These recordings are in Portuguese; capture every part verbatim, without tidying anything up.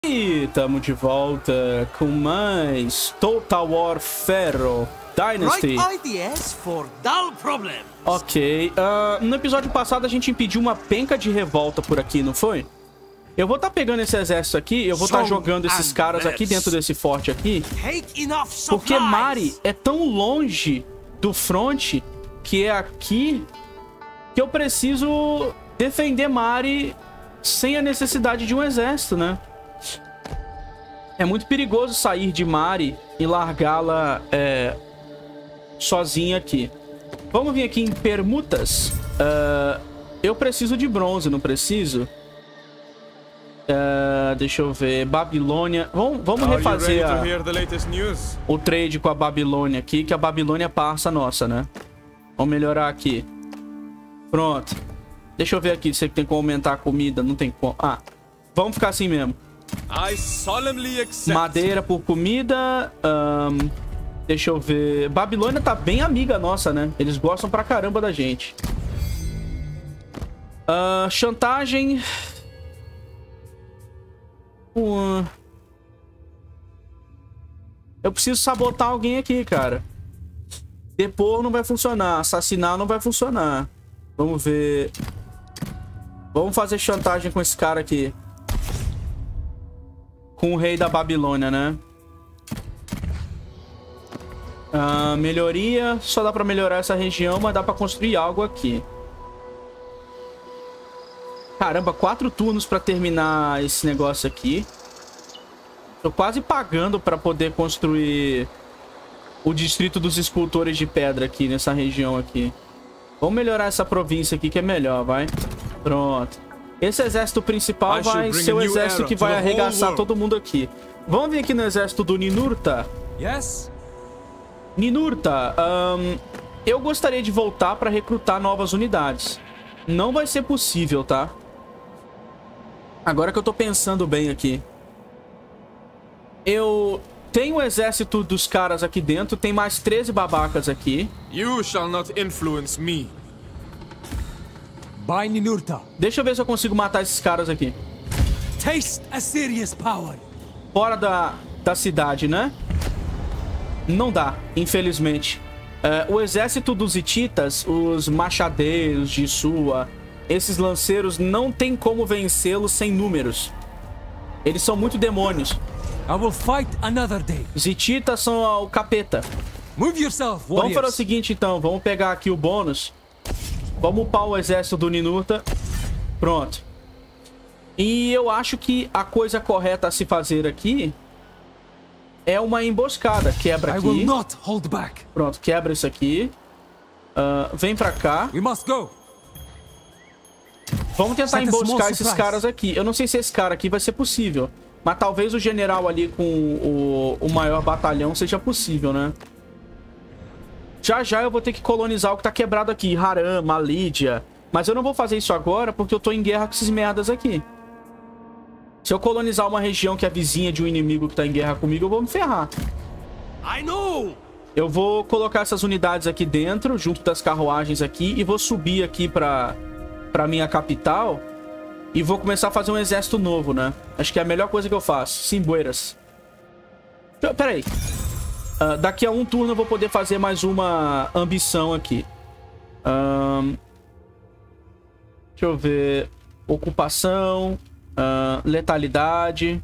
E estamos de volta com mais Total War Ferro Dynasty. Ok, uh, no episódio passado a gente impediu uma penca de revolta por aqui, não foi? Eu vou estar tá pegando esse exército aqui, eu vou estar tá jogando esses caras aqui dentro desse forte aqui, porque Mari é tão longe do front, que é aqui, que eu preciso defender Mari sem a necessidade de um exército, né? É muito perigoso sair de Mari e largá-la é, sozinha aqui. Vamos vir aqui em permutas. Uh, eu preciso de bronze, não preciso? Uh, deixa eu ver. Babilônia. Vamos, vamos refazer a, o trade com a Babilônia aqui, que a Babilônia passa a nossa, né? Vamos melhorar aqui. Pronto. Deixa eu ver aqui se tem como aumentar a comida. Não tem como. Ah, vamos ficar assim mesmo. Madeira por comida. um, Deixa eu ver. Babilônia tá bem amiga nossa, né? Eles gostam pra caramba da gente. uh, Chantagem. uh, Eu preciso sabotar alguém aqui, cara. Depor não vai funcionar. Assassinar não vai funcionar. Vamos ver. Vamos fazer chantagem com esse cara aqui, com o rei da Babilônia, né? Uh, melhoria. Só dá pra melhorar essa região, mas dá pra construir algo aqui. Caramba, quatro turnos pra terminar esse negócio aqui. Tô quase pagando pra poder construir o distrito dos escultores de pedra aqui, nessa região aqui. Vamos melhorar essa província aqui, que é melhor, vai. Pronto. Esse exército principal vai ser o exército que vai arregaçar todo mundo aqui. Vamos vir aqui no exército do Ninurta. Yes. Ninurta, um, eu gostaria de voltar para recrutar novas unidades. Não vai ser possível, tá? Agora que eu tô pensando bem aqui. Eu tenho o exército dos caras aqui dentro. Tem mais treze babacas aqui. You shall not influence me. By Ninurta. Deixa eu ver se eu consigo matar esses caras aqui. Taste Assyria's power. Fora da, da cidade, né? Não dá, infelizmente. Uh, o exército dos hititas, os machadeiros de Sua, esses lanceiros, não tem como vencê-los sem números. Eles são muito demônios. I will fight another day. Os hititas são o capeta. Move yourself, warriors. Vamos fazer o seguinte, então. Vamos pegar aqui o bônus. Vamos upar o exército do Ninurta. Pronto. E eu acho que a coisa correta a se fazer aqui é uma emboscada. Quebra aqui. I will not hold back. Pronto, quebra isso aqui. Uh, vem pra cá. We must go. Vamos tentar emboscar esses caras aqui. Eu não sei se esse cara aqui vai ser possível. Mas talvez o general ali com o, o maior batalhão seja possível, né? Já já eu vou ter que colonizar o que tá quebrado aqui. Haram, Malídia. Mas eu não vou fazer isso agora porque eu tô em guerra com esses merdas aqui. Se eu colonizar uma região que é vizinha de um inimigo que tá em guerra comigo, eu vou me ferrar. I know. Eu vou colocar essas unidades aqui dentro, junto das carruagens aqui, e vou subir aqui pra, pra minha capital. E vou começar a fazer um exército novo, né? Acho que é a melhor coisa que eu faço. Simbueiras. Pera aí. Uh, daqui a um turno eu vou poder fazer mais uma ambição aqui. Um, deixa eu ver. Ocupação. Uh, letalidade.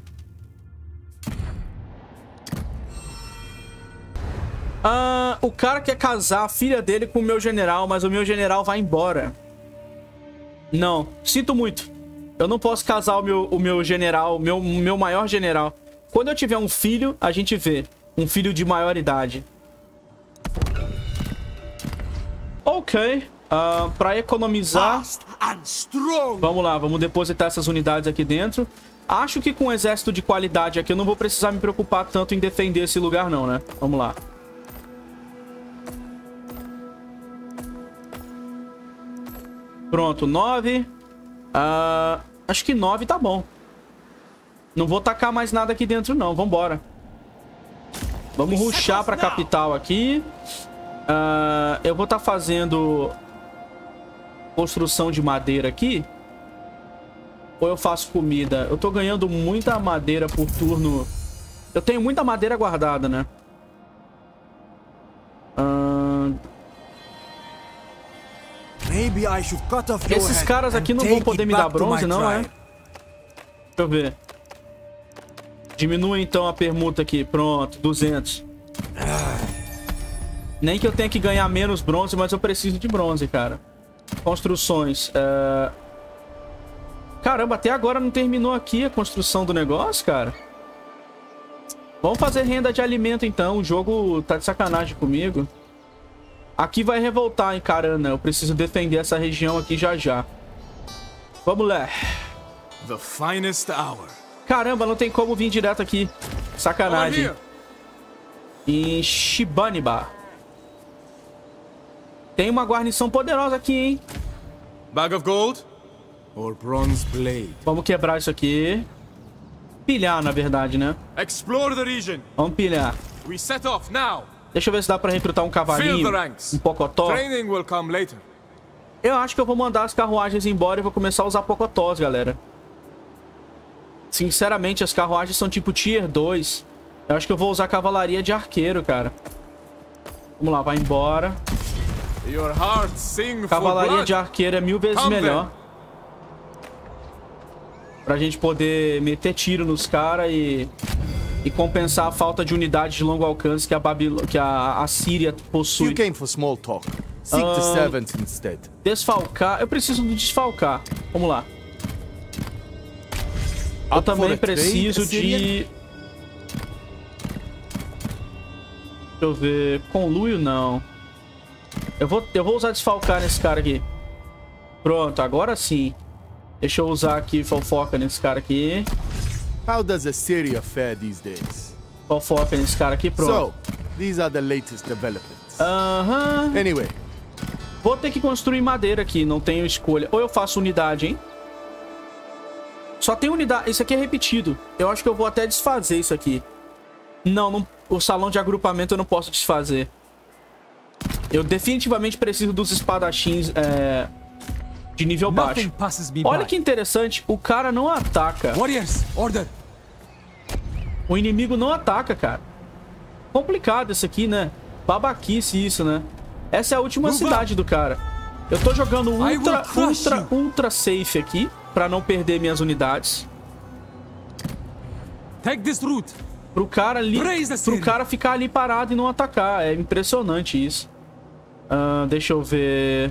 Uh, o cara quer casar a filha dele com o meu general, mas o meu general vai embora. Não, sinto muito. Eu não posso casar o meu, o meu general, o meu, meu maior general. Quando eu tiver um filho, a gente vê. Um filho de maior idade. Ok. Uh, pra economizar... Vamos lá, vamos depositar essas unidades aqui dentro. Acho que com um exército de qualidade aqui eu não vou precisar me preocupar tanto em defender esse lugar não, né? Vamos lá. Pronto, nove. Uh, acho que nove tá bom. Não vou tacar mais nada aqui dentro não, vambora. Vamos rushar pra capital aqui. Uh, eu vou estar tá fazendo construção de madeira aqui. Ou eu faço comida? Eu tô ganhando muita madeira por turno. Eu tenho muita madeira guardada, né? Uh... Esses caras aqui não vão poder me dar bronze, não, é? Deixa eu ver. Diminui então a permuta aqui. Pronto, duzentos. Nem que eu tenha que ganhar menos bronze, mas eu preciso de bronze, cara. Construções. Uh... Caramba, até agora não terminou aqui a construção do negócio, cara. Vamos fazer renda de alimento, então. O jogo tá de sacanagem comigo. Aqui vai revoltar, hein, Carana. Eu preciso defender essa região aqui já já. Vamos lá. The finest hour. Caramba, não tem como vir direto aqui. Sacanagem. Em Shibaniba. Tem uma guarnição poderosa aqui, hein? Bag of gold or bronze blade. Vamos quebrar isso aqui. Pilhar, na verdade, né? Explore the region. Vamos pilhar. We set off now. Deixa eu ver se dá pra recrutar um cavalinho, um pocotó. Training will come later. Eu acho que eu vou mandar as carruagens embora e vou começar a usar pocotós, galera. Sinceramente, as carruagens são tipo tier dois. Eu acho que eu vou usar cavalaria de arqueiro, cara. Vamos lá, vai embora. Your heart sing Cavalaria de arqueiro é mil vezes Come melhor. Then. Pra gente poder meter tiro nos caras e... E compensar a falta de unidade de longo alcance que a, Babil que a, a Síria possui. You came for small talk. Seek the servants instead. Desfalcar. Eu preciso de desfalcar. Vamos lá. Eu também preciso de... Deixa eu ver. Conluio, não. Eu vou, eu vou usar desfalcar nesse cara aqui. Pronto, agora sim. Deixa eu usar aqui fofoca nesse cara aqui. How does Assyria fare these days? Fofoca nesse cara aqui, pronto. So, these are the latest developments. Aham. Uh-huh. Anyway. Vou ter que construir madeira aqui, não tenho escolha. Ou eu faço unidade, hein? Só tem unidade. Isso aqui é repetido. Eu acho que eu vou até desfazer isso aqui. Não, não... o salão de agrupamento eu não posso desfazer. Eu definitivamente preciso dos espadachins é... de nível baixo. Olha que interessante. O cara não ataca. Warriors, order. O inimigo não ataca, cara. Complicado isso aqui, né? Babaquice isso, né? Essa é a última cidade do cara. Eu tô jogando ultra, ultra, ultra safe aqui. Pra não perder minhas unidades. Take this route. Pro cara ali, pro cara ficar ali parado e não atacar. É impressionante isso. Uh, deixa eu ver.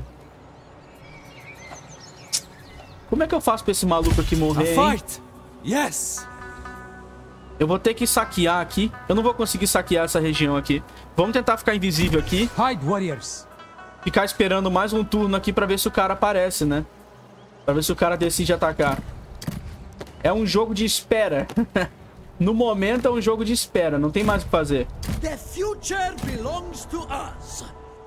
Como é que eu faço pra esse maluco aqui morrer, hein? Yes. Eu vou ter que saquear aqui. Eu não vou conseguir saquear essa região aqui. Vamos tentar ficar invisível aqui. Hide, warriors. Ficar esperando mais um turno aqui pra ver se o cara aparece, né? Pra ver se o cara decide atacar. É um jogo de espera. No momento é um jogo de espera. Não tem mais o que fazer. The future belongs to us.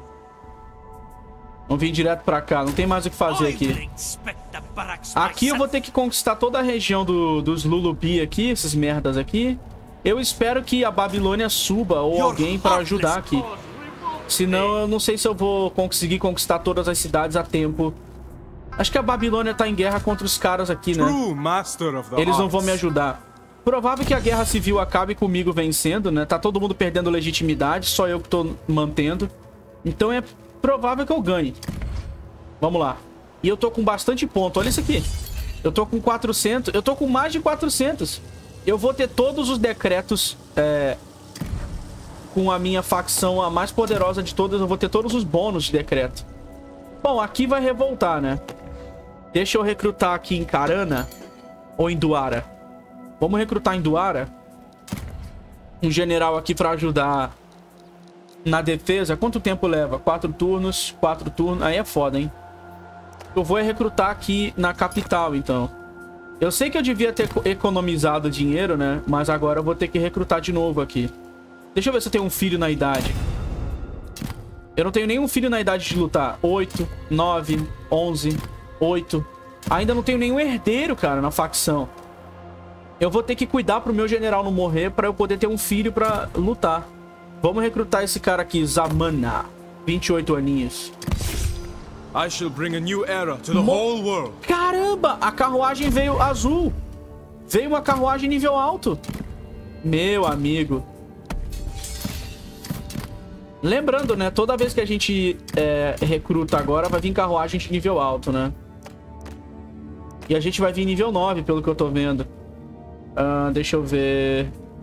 Vamos vir direto pra cá. Não tem mais o que fazer aqui. Aqui eu vou ter que conquistar toda a região do, dos Lulubi aqui. Essas merdas aqui. Eu espero que a Babilônia suba ou alguém pra ajudar aqui. Senão eu não sei se eu vou conseguir conquistar todas as cidades a tempo. Acho que a Babilônia tá em guerra contra os caras aqui, né? Eles não vão me ajudar. Provável que a guerra civil acabe comigo vencendo, né? Tá todo mundo perdendo legitimidade, só eu que tô mantendo. Então é provável que eu ganhe. Vamos lá. E eu tô com bastante ponto. Olha isso aqui. Eu tô com quatrocentos. Eu tô com mais de quatrocentos. Eu vou ter todos os decretos é, com a minha facção, a mais poderosa de todas. Eu vou ter todos os bônus de decreto. Bom, aqui vai revoltar, né? Deixa eu recrutar aqui em Carana ou em Duara. Vamos recrutar em Duara. Um general aqui pra ajudar na defesa. Quanto tempo leva? Quatro turnos. Quatro turnos. Aí é foda, hein? Eu vou recrutar aqui na capital, então. Eu sei que eu devia ter economizado dinheiro, né? Mas agora eu vou ter que recrutar de novo aqui. Deixa eu ver se eu tenho um filho na idade. Eu não tenho nenhum filho na idade de lutar. Oito, nove, onze, oito. Ainda não tenho nenhum herdeiro, cara, na facção. Eu vou ter que cuidar pro meu general não morrer pra eu poder ter um filho pra lutar. Vamos recrutar esse cara aqui, Zamana. vinte e oito aninhos. I shall bring a new era to the whole world. Caramba, a carruagem veio azul. Veio uma carruagem nível alto. Meu amigo. Lembrando, né? Toda vez que a gente é, recruta agora, vai vir carruagem de nível alto, né? E a gente vai vir nível nove, pelo que eu tô vendo. Uh, deixa eu ver...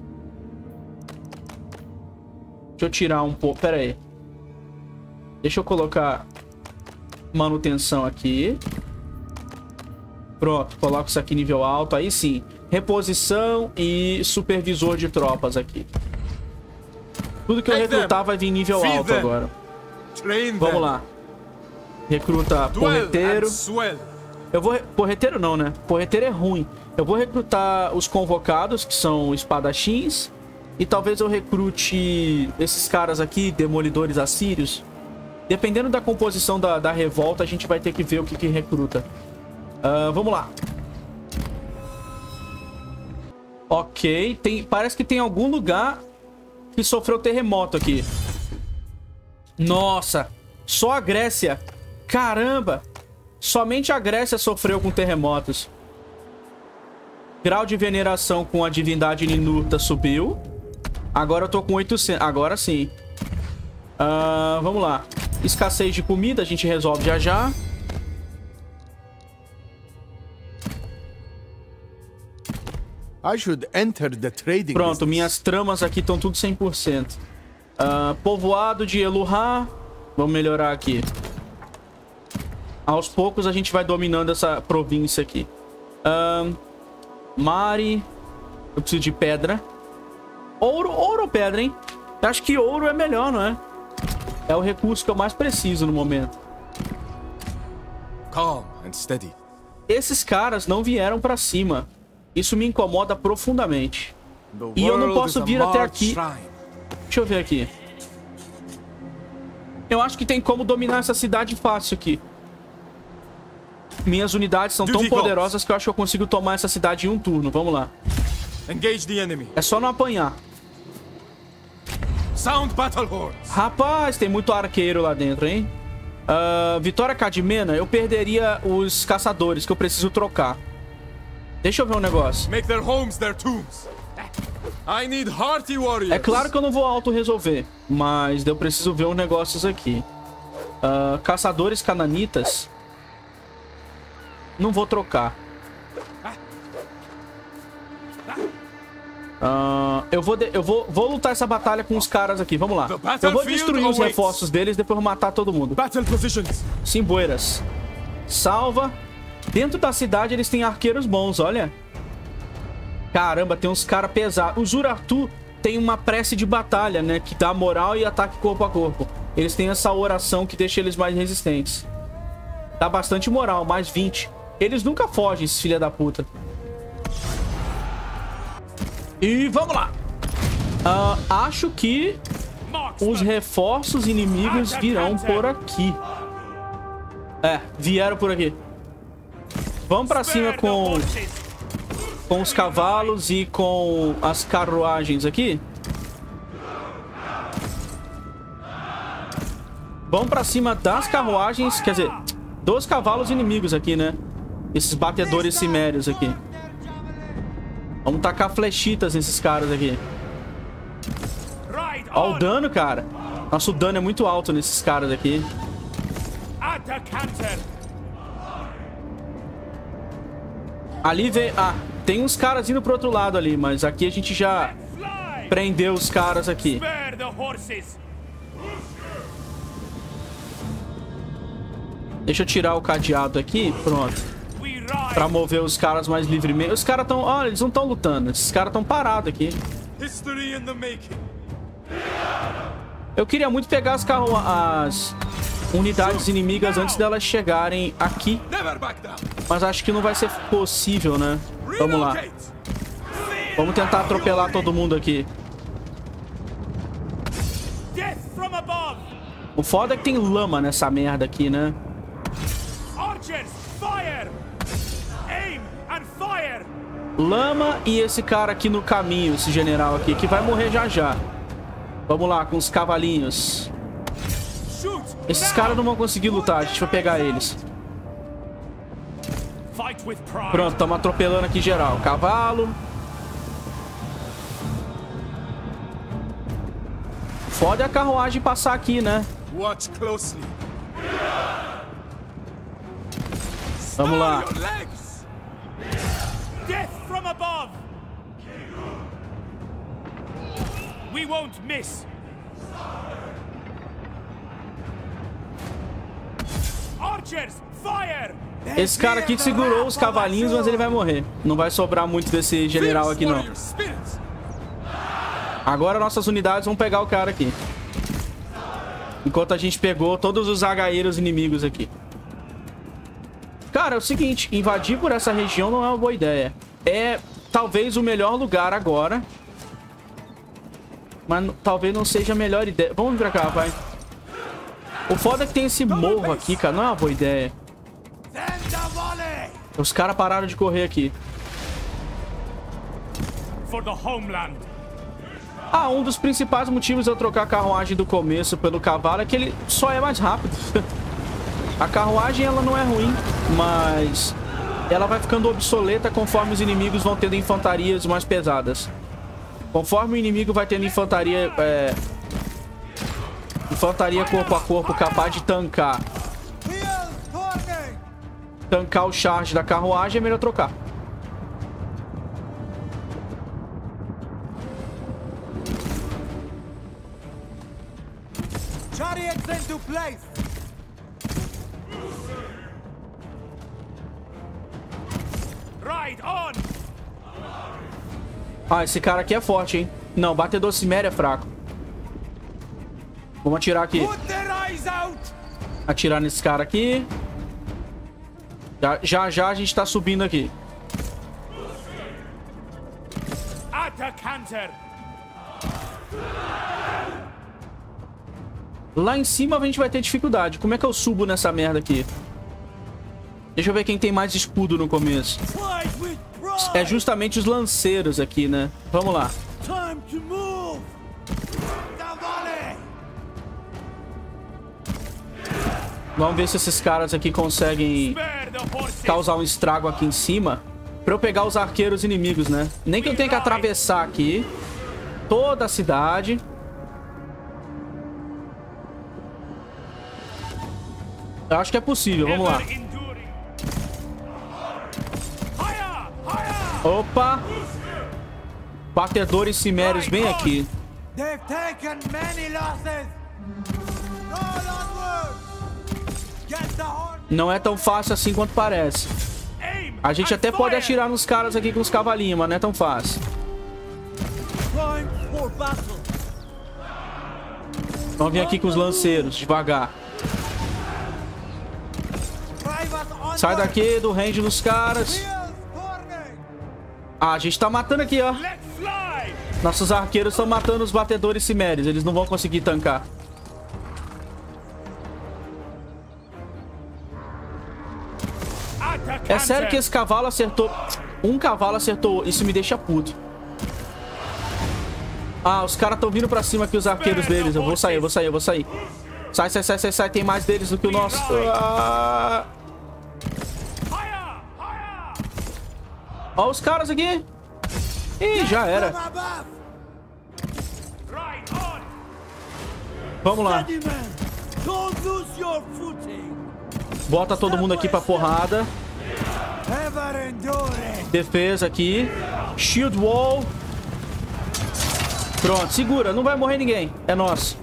Deixa eu tirar um pouco... Pera aí. Deixa eu colocar manutenção aqui. Pronto, coloco isso aqui nível alto. Aí sim. Reposição e supervisor de tropas aqui. Tudo que eu recrutar vai vir nível alto agora. Vamos lá. Recruta porreteiro. Eu vou... Porreteiro não, né? Porreteiro é ruim. Eu vou recrutar os convocados, que são espadachins. E talvez eu recrute esses caras aqui, demolidores assírios. Dependendo da composição da, da revolta, a gente vai ter que ver o que, que recruta. Uh, vamos lá. Ok. Tem, parece que tem algum lugar que sofreu terremoto aqui. Nossa. Só a Grécia. Caramba. Somente a Grécia sofreu com terremotos. Grau de veneração com a divindade Ninurta subiu. Agora eu tô com oitocentos. Agora sim. Uh, vamos lá. Escassez de comida a gente resolve já já. I should enter the trading Pronto, business. minhas tramas aqui estão tudo cem por cento. Uh, povoado de Eluhá. Vamos melhorar aqui. Aos poucos a gente vai dominando essa província aqui. Uh, Mari. Eu preciso de pedra. Ouro, ouro ou pedra, hein? Eu acho que ouro é melhor, não é? É o recurso que eu mais preciso no momento. Calm and steady. Esses caras não vieram pra cima. Isso me incomoda profundamente. E eu não posso vir até aqui. Deixa eu ver aqui. Eu acho que tem como dominar essa cidade fácil aqui. Minhas unidades são tão poderosas que eu acho que eu consigo tomar essa cidade em um turno. Vamos lá. É só não apanhar. Sound battle horns. Rapaz, tem muito arqueiro lá dentro, hein? Uh, Vitória Cadmena, eu perderia os caçadores que eu preciso trocar. Deixa eu ver um negócio. Make their homes their tombs. I need hearty warriors. É claro que eu não vou auto-resolver, mas eu preciso ver uns negócios aqui. Uh, caçadores cananitas. Não vou trocar. Uh, eu vou, de, eu vou, vou lutar essa batalha com os caras aqui. Vamos lá. Eu vou destruir os reforços deles, depois matar todo mundo. Simboeiras. Salva. Dentro da cidade eles têm arqueiros bons, olha. Caramba, tem uns caras pesados. Os Urartu tem uma prece de batalha, né? Que dá moral e ataque corpo a corpo. Eles têm essa oração que deixa eles mais resistentes. Dá bastante moral, mais vinte. Eles nunca fogem, esses filha da puta. E vamos lá. Uh, acho que os reforços inimigos virão por aqui. É, vieram por aqui. Vamos pra cima com, com os cavalos e com as carruagens aqui. Vamos pra cima das carruagens, quer dizer, dos cavalos inimigos aqui, né? Esses batedores cimérios aqui. Vamos tacar flechitas nesses caras aqui. Ó o dano, cara. Nosso dano é muito alto nesses caras aqui. Ali vem... Ah, tem uns caras indo pro outro lado ali, mas aqui a gente já prendeu os caras aqui. Deixa eu tirar o cadeado aqui. Pronto. Pra mover os caras mais livremente. Os caras estão... Olha, eles não estão lutando. Esses caras estão parados aqui. Eu queria muito pegar as, carro... as unidades inimigas antes delas chegarem aqui. Mas acho que não vai ser possível, né? Vamos lá. Vamos tentar atropelar todo mundo aqui. O foda é que tem lama nessa merda aqui, né? Lama e esse cara aqui no caminho, esse general aqui, que vai morrer já já. Vamos lá, com os cavalinhos. Esses caras não vão conseguir lutar. A gente vai pegar eles. Pronto, estamos atropelando aqui geral. Cavalo. Foda a carruagem passar aqui, né? Vamos lá. Esse cara aqui que segurou os cavalinhos, mas ele vai morrer. Não vai sobrar muito desse general aqui, não. Agora nossas unidades vão pegar o cara aqui. Enquanto a gente pegou todos os zagaeiros inimigos aqui. Cara, é o seguinte. Invadir por essa região não é uma boa ideia. É talvez o melhor lugar agora. Mas talvez não seja a melhor ideia. Vamos vir pra cá, vai. O foda é que tem esse morro aqui, cara. Não é uma boa ideia. Os caras pararam de correr aqui. Ah, um dos principais motivos de eu trocar a carruagem do começo pelo cavalo é que ele só é mais rápido. A carruagem, ela não é ruim, mas ela vai ficando obsoleta conforme os inimigos vão tendo infantarias mais pesadas. Conforme o inimigo vai tendo infantaria... É, infantaria corpo a corpo capaz de tancar. Tancar o charge da carruagem, é melhor trocar. Ah, esse cara aqui é forte, hein? Não, batedor Cimério é fraco. Vamos atirar aqui. Atirar nesse cara aqui. Já, já, já a gente tá subindo aqui. Lá em cima a gente vai ter dificuldade. Como é que eu subo nessa merda aqui? Deixa eu ver quem tem mais escudo no começo. É justamente os lanceiros aqui, né? Vamos lá. Vamos ver se esses caras aqui conseguem causar um estrago aqui em cima. Pra eu pegar os arqueiros inimigos, né? Nem que eu tenha que atravessar aqui toda a cidade. Eu acho que é possível, vamos lá. Opa! Batedores cimérios bem aqui. Não é tão fácil assim quanto parece. A gente até pode atirar nos caras aqui com os cavalinhos, mas não é tão fácil. Vamos vir aqui com os lanceiros, devagar. Sai daqui do range dos caras. Ah, a gente tá matando aqui, ó. Nossos arqueiros estão matando os batedores cimérios. Eles não vão conseguir tancar. É sério que esse cavalo acertou... Um cavalo acertou... Isso me deixa puto. Ah, os caras estão vindo pra cima aqui, os arqueiros deles. Eu vou sair, eu vou sair, eu vou sair. Sai, sai, sai, sai, sai. Tem mais deles do que o nosso. Ah... Ó os caras aqui. Ih, já era. Vamos lá. Bota todo mundo aqui pra porrada. Defesa aqui. Shield wall. Pronto, segura. Não vai morrer ninguém. É nosso.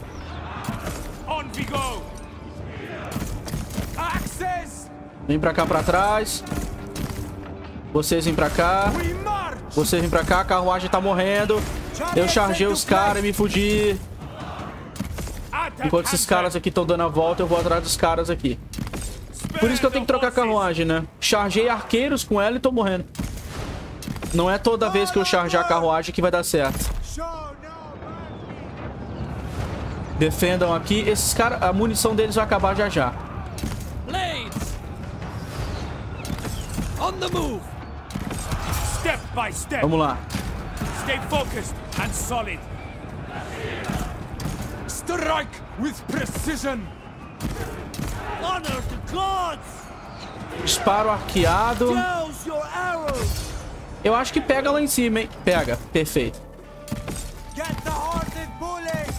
Vem pra cá, pra trás. Vocês vêm pra cá. Vocês vêm pra cá. A carruagem tá morrendo. Eu chargei os caras e me fugi. Enquanto esses caras aqui estão dando a volta, eu vou atrás dos caras aqui. Por isso que eu tenho que trocar a carruagem, né? Chargei arqueiros com ela e tô morrendo. Não é toda vez que eu charjar a carruagem que vai dar certo. Defendam aqui. Esses caras... A munição deles vai acabar já já. Vamos lá. Strike with precision. Honor the gods. Disparo arqueado. Douse your arrows. Eu acho que pega lá em cima, hein? Pega. Perfeito. Get the horses bullies.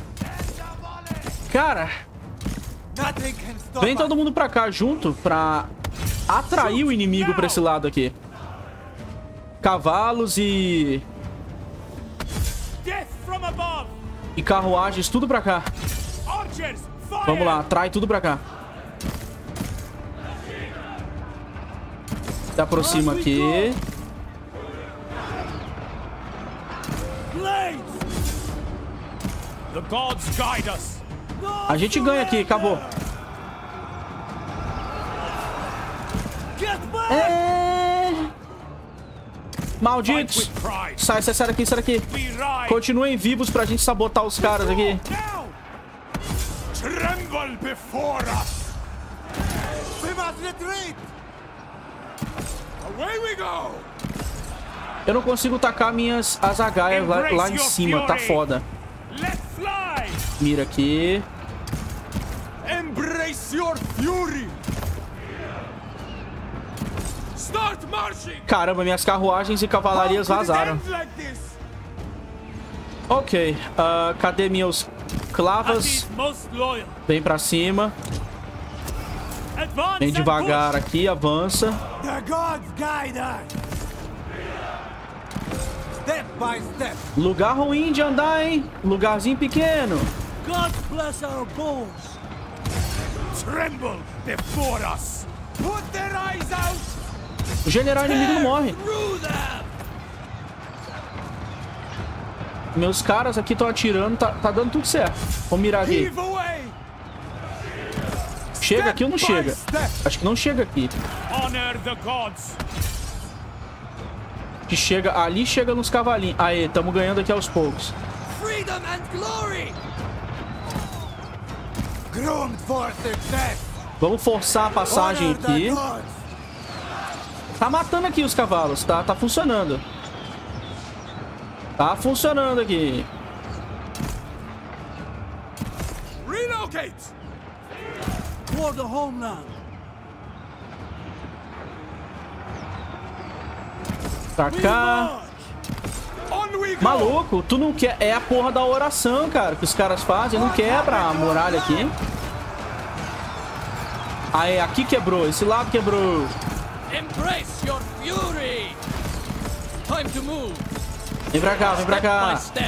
Cara, Nothing can stop vem todo mundo pra cá junto pra atrair o inimigo pra esse lado aqui. Cavalos e... Death from above. E carruagens, tudo pra cá. Archers, fire. Vamos lá, atrai tudo pra cá. Se aproxima aqui. Blades. The gods guide us. A gente ganha aqui, acabou. Get back. É... Malditos. Sai, sai, sai daqui, sai daqui. Continuem vivos pra gente sabotar os caras aqui. Now. Tremble before us. We must retreat. Away we go. Eu não consigo tacar minhas azagaias lá, lá em cima, tá foda. Let fly. Mira aqui. Embrace your fury. Start marching. Caramba, minhas carruagens e cavalarias vazaram. Ok, uh, cadê meus clavas? Vem pra cima. Vem devagar aqui, avança. The gods guide us. Step by step. Lugar ruim de andar, hein? Lugarzinho pequeno. God bless our bones. Tremble before us. Put their eyes out. O general inimigo não morre. Through them. Meus caras aqui estão atirando, tá, tá dando tudo certo. Vamos mirar aqui. Heave away. Chega aqui ou não chega? Acho que não chega aqui. Honor the gods. Que chega, ali chega nos cavalinhos. Aê, tamo ganhando aqui aos poucos. Freedom and glory. Groomed for success. Vamos forçar a passagem Honor the aqui. gods. Tá matando aqui os cavalos, tá? Tá funcionando. Tá funcionando aqui. Relocate. For the homeland. Pra cá. On we go. Maluco, tu não quer... É a porra da oração, cara, que os caras fazem. Não quebra a muralha aqui. Aí, aqui quebrou. Esse lado quebrou. Embrace your fury. Time to move. Vem pra cá, vem pra cá. Step.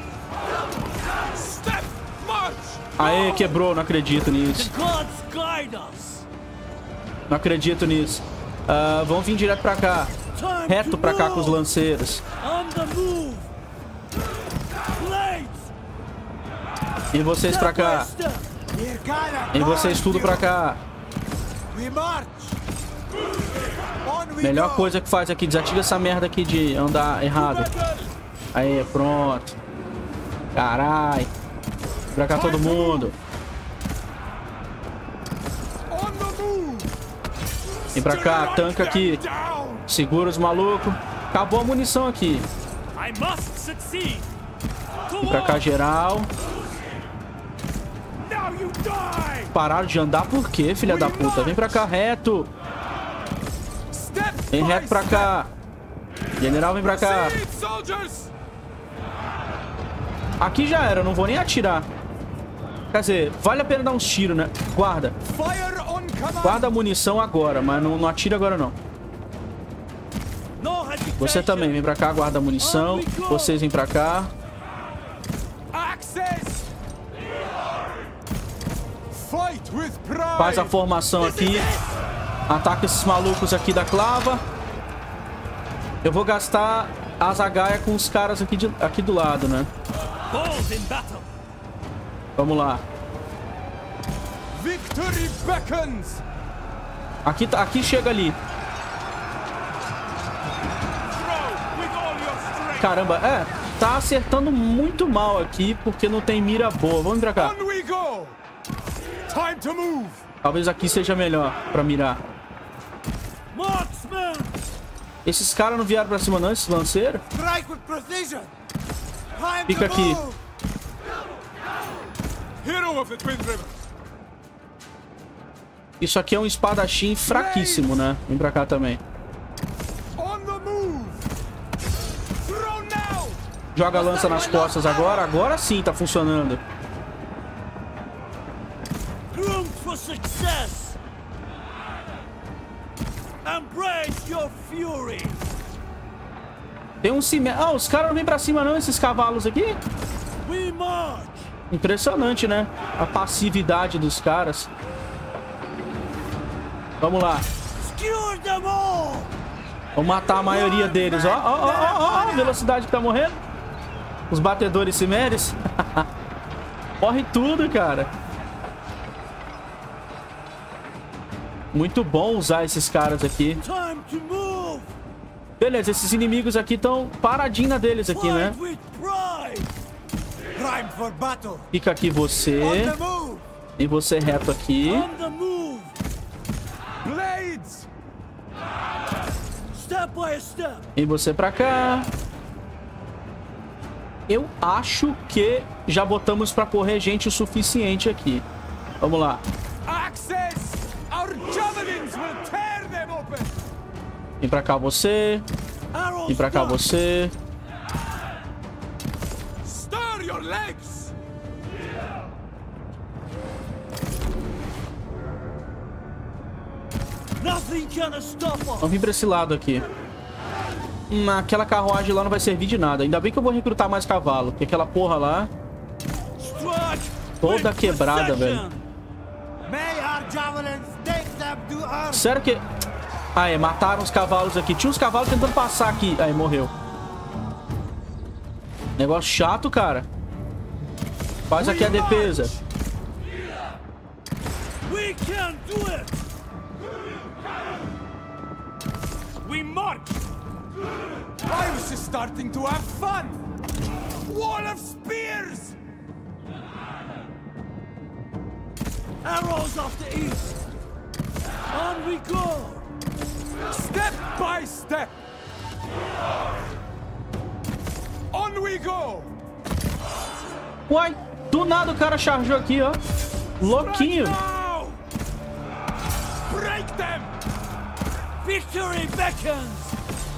Step march. Aê, quebrou. Não acredito nisso. The gods guide us. Não acredito nisso. Uh, vamos vir direto pra cá. Time Reto to pra cá move. com os lanceiros. On the move. Blades. E vocês pra cá. Step by step. We're gonna E vocês tudo pra cá. We march. On we Melhor go. coisa que faz aqui. Desativa essa merda aqui de andar errado. Aí, pronto. Carai. Pra cá todo mundo. On the move. Vem pra cá, tanca aqui. Down. Segura os malucos. Acabou a munição aqui. I must succeed. Vem pra cá, geral. Now you die. Pararam de andar por quê, filha da puta? Vem pra cá, reto. Step Vem by reto pra step. cá. General, vem pra cá. Proceed, soldiers. Aqui já era, eu não vou nem atirar. Quer dizer, vale a pena dar uns tiros, né? Guarda. Fire on command. Guarda a munição agora, mas não, não atira agora não. No hesitation. Você também, vem pra cá, guarda a munição. Vocês vêm pra cá. Access. Fight with pride. Faz a formação aqui. Ataca esses malucos aqui da clava. Eu vou gastar a zagaia com os caras aqui, de, aqui do lado, né? Bold in battle. Vamos lá. Victory beckons. Aqui, tá- aqui chega ali. Throw with all your strength. Caramba, é. Tá acertando muito mal aqui porque não tem mira boa. Vamos pra cá. On we go. Time to move. Talvez aqui seja melhor pra mirar. Marksman. Esses caras não vieram pra cima não, esses lanceiros? Strike with precision. Time Fica to aqui. move. hero of the Twin Rivers. Isso aqui é um espadachim fraquíssimo, né? Vem pra cá também. On the move. Throw now. Joga a lança nas costas agora. Agora sim tá funcionando. Room for success. Embrace your fury. Tem um cime... Ah, os caras não vêm pra cima não, esses cavalos aqui? We march. Impressionante, né? A passividade dos caras. Vamos lá. Skewer them all. Vamos matar a maioria deles. Ó, ó, ó, ó, ó, a velocidade que tá morrendo. Os batedores cimeres. Morre tudo, cara. Muito bom usar esses caras aqui. Time to move. Beleza, esses inimigos aqui estão paradinha deles aqui, né? Fight with pride. Prime for battle. Fica aqui você. On the move. E você reto aqui. On the move. Blades. Step by step. E você pra cá. Eu acho que já botamos pra correr gente o suficiente aqui. Vamos lá. Access. Our javelins will tear them open. Vem pra cá você. Arrows Vem pra cá fly. você. Stir your legs. Nothing can stop us. Vamos vir pra esse lado aqui. Hum, aquela carruagem lá não vai servir de nada. Ainda bem que eu vou recrutar mais cavalo. Porque aquela porra lá... Strike Toda with quebrada, precision. velho. May our javelins take them to earth. Sério que... Ah, é, mataram os cavalos aqui. Tinha uns cavalos tentando passar aqui. Aí, morreu. Negócio chato, cara. Faz aqui a defesa. We can do it. We march. I was just starting to have fun. Wall of spears. Arrows of the east. On we go. Step by step. On we go. Uai, do nada o cara chargeou aqui, ó. Louquinho. Now. Break them. Victory beckons.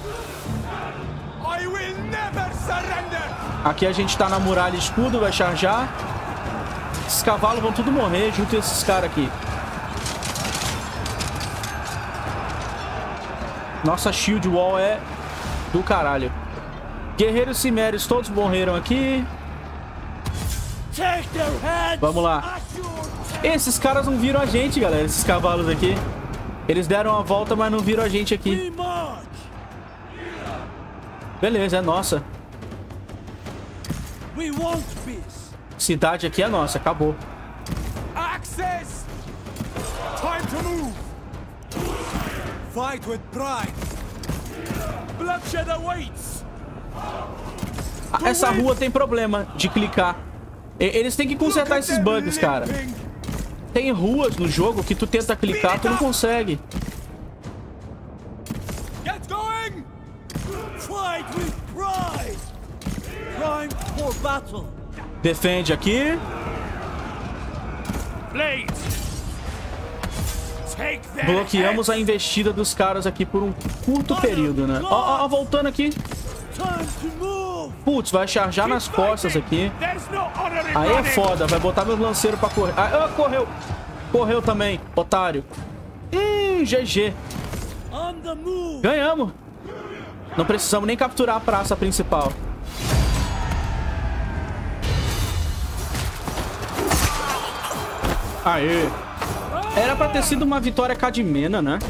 I will never surrender. Aqui a gente tá na muralha escudo, vai charjar. Esses cavalos vão tudo morrer junto a esses caras aqui. Nossa shield wall é do caralho. Guerreiros cimérios todos morreram aqui. Take their heads. Vamos lá. at your Esses caras não viram a gente, galera. Esses cavalos aqui. Eles deram a volta, mas não viram a gente aqui. We march. Beleza, é nossa. We want peace. Cidade aqui é nossa, acabou. Access. Time to move. Fight with pride. Bloodshed awaits. Essa rua tem problema de clicar. E- Eles têm que consertar esses bugs, cara. Tem ruas no jogo que tu tenta clicar, tu não consegue. Get going. Fight with pride. Prime for battle. Defende aqui. Blades. Take their Bloqueamos a investida dos caras aqui por um curto período, né? Ó, ó, ó, voltando aqui. Time to move. Putz, vai charjar nas costas aqui. There's no honor in Aí é running. foda, vai botar meus lanceiros pra correr. Ah, ah, correu. Correu também, otário. Hum, G G. On the move. Ganhamos. Não precisamos nem capturar a praça principal. Aê. Era pra ter sido uma vitória cadmena, né?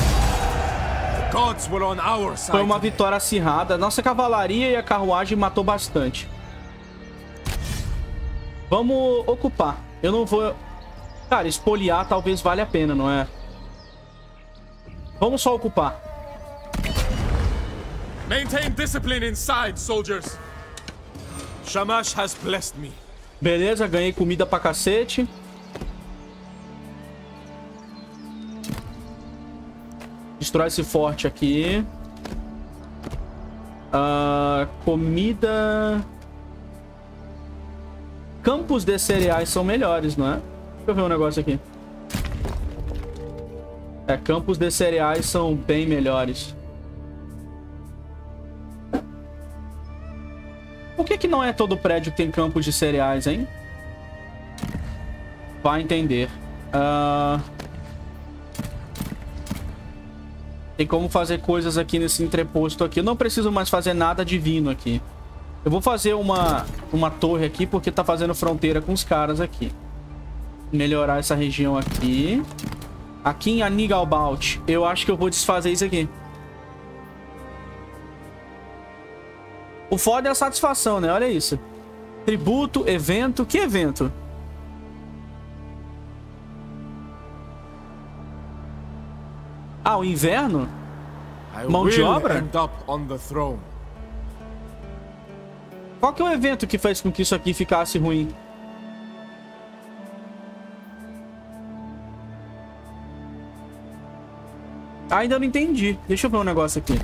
Gods were on our side. Foi uma vitória acirrada. Nossa cavalaria e a carruagem matou bastante. Vamos ocupar. Eu não vou... Cara, espoliar talvez valha a pena, não é? Vamos só ocupar. Maintain discipline inside, soldiers. Shamash has blessed me. Beleza, ganhei comida pra cacete. Destrói esse forte aqui. Ah, comida... campos de cereais são melhores, não é? Deixa eu ver um negócio aqui. É, campos de cereais são bem melhores. Por que que não é todo prédio que tem campos de cereais, hein? Vai entender. Uh... Tem como fazer coisas aqui nesse entreposto aqui. Eu não preciso mais fazer nada divino aqui. Eu vou fazer uma, uma torre aqui porque tá fazendo fronteira com os caras aqui. Melhorar essa região aqui. Aqui em Anigalbalt, eu acho que eu vou desfazer isso aqui. O foda é a satisfação, né? Olha isso. Tributo, evento. Que evento? Ah, o inverno? Mão de obra? Qual que é o evento que fez com que isso aqui ficasse ruim? Ainda não entendi. Deixa eu ver um negócio aqui.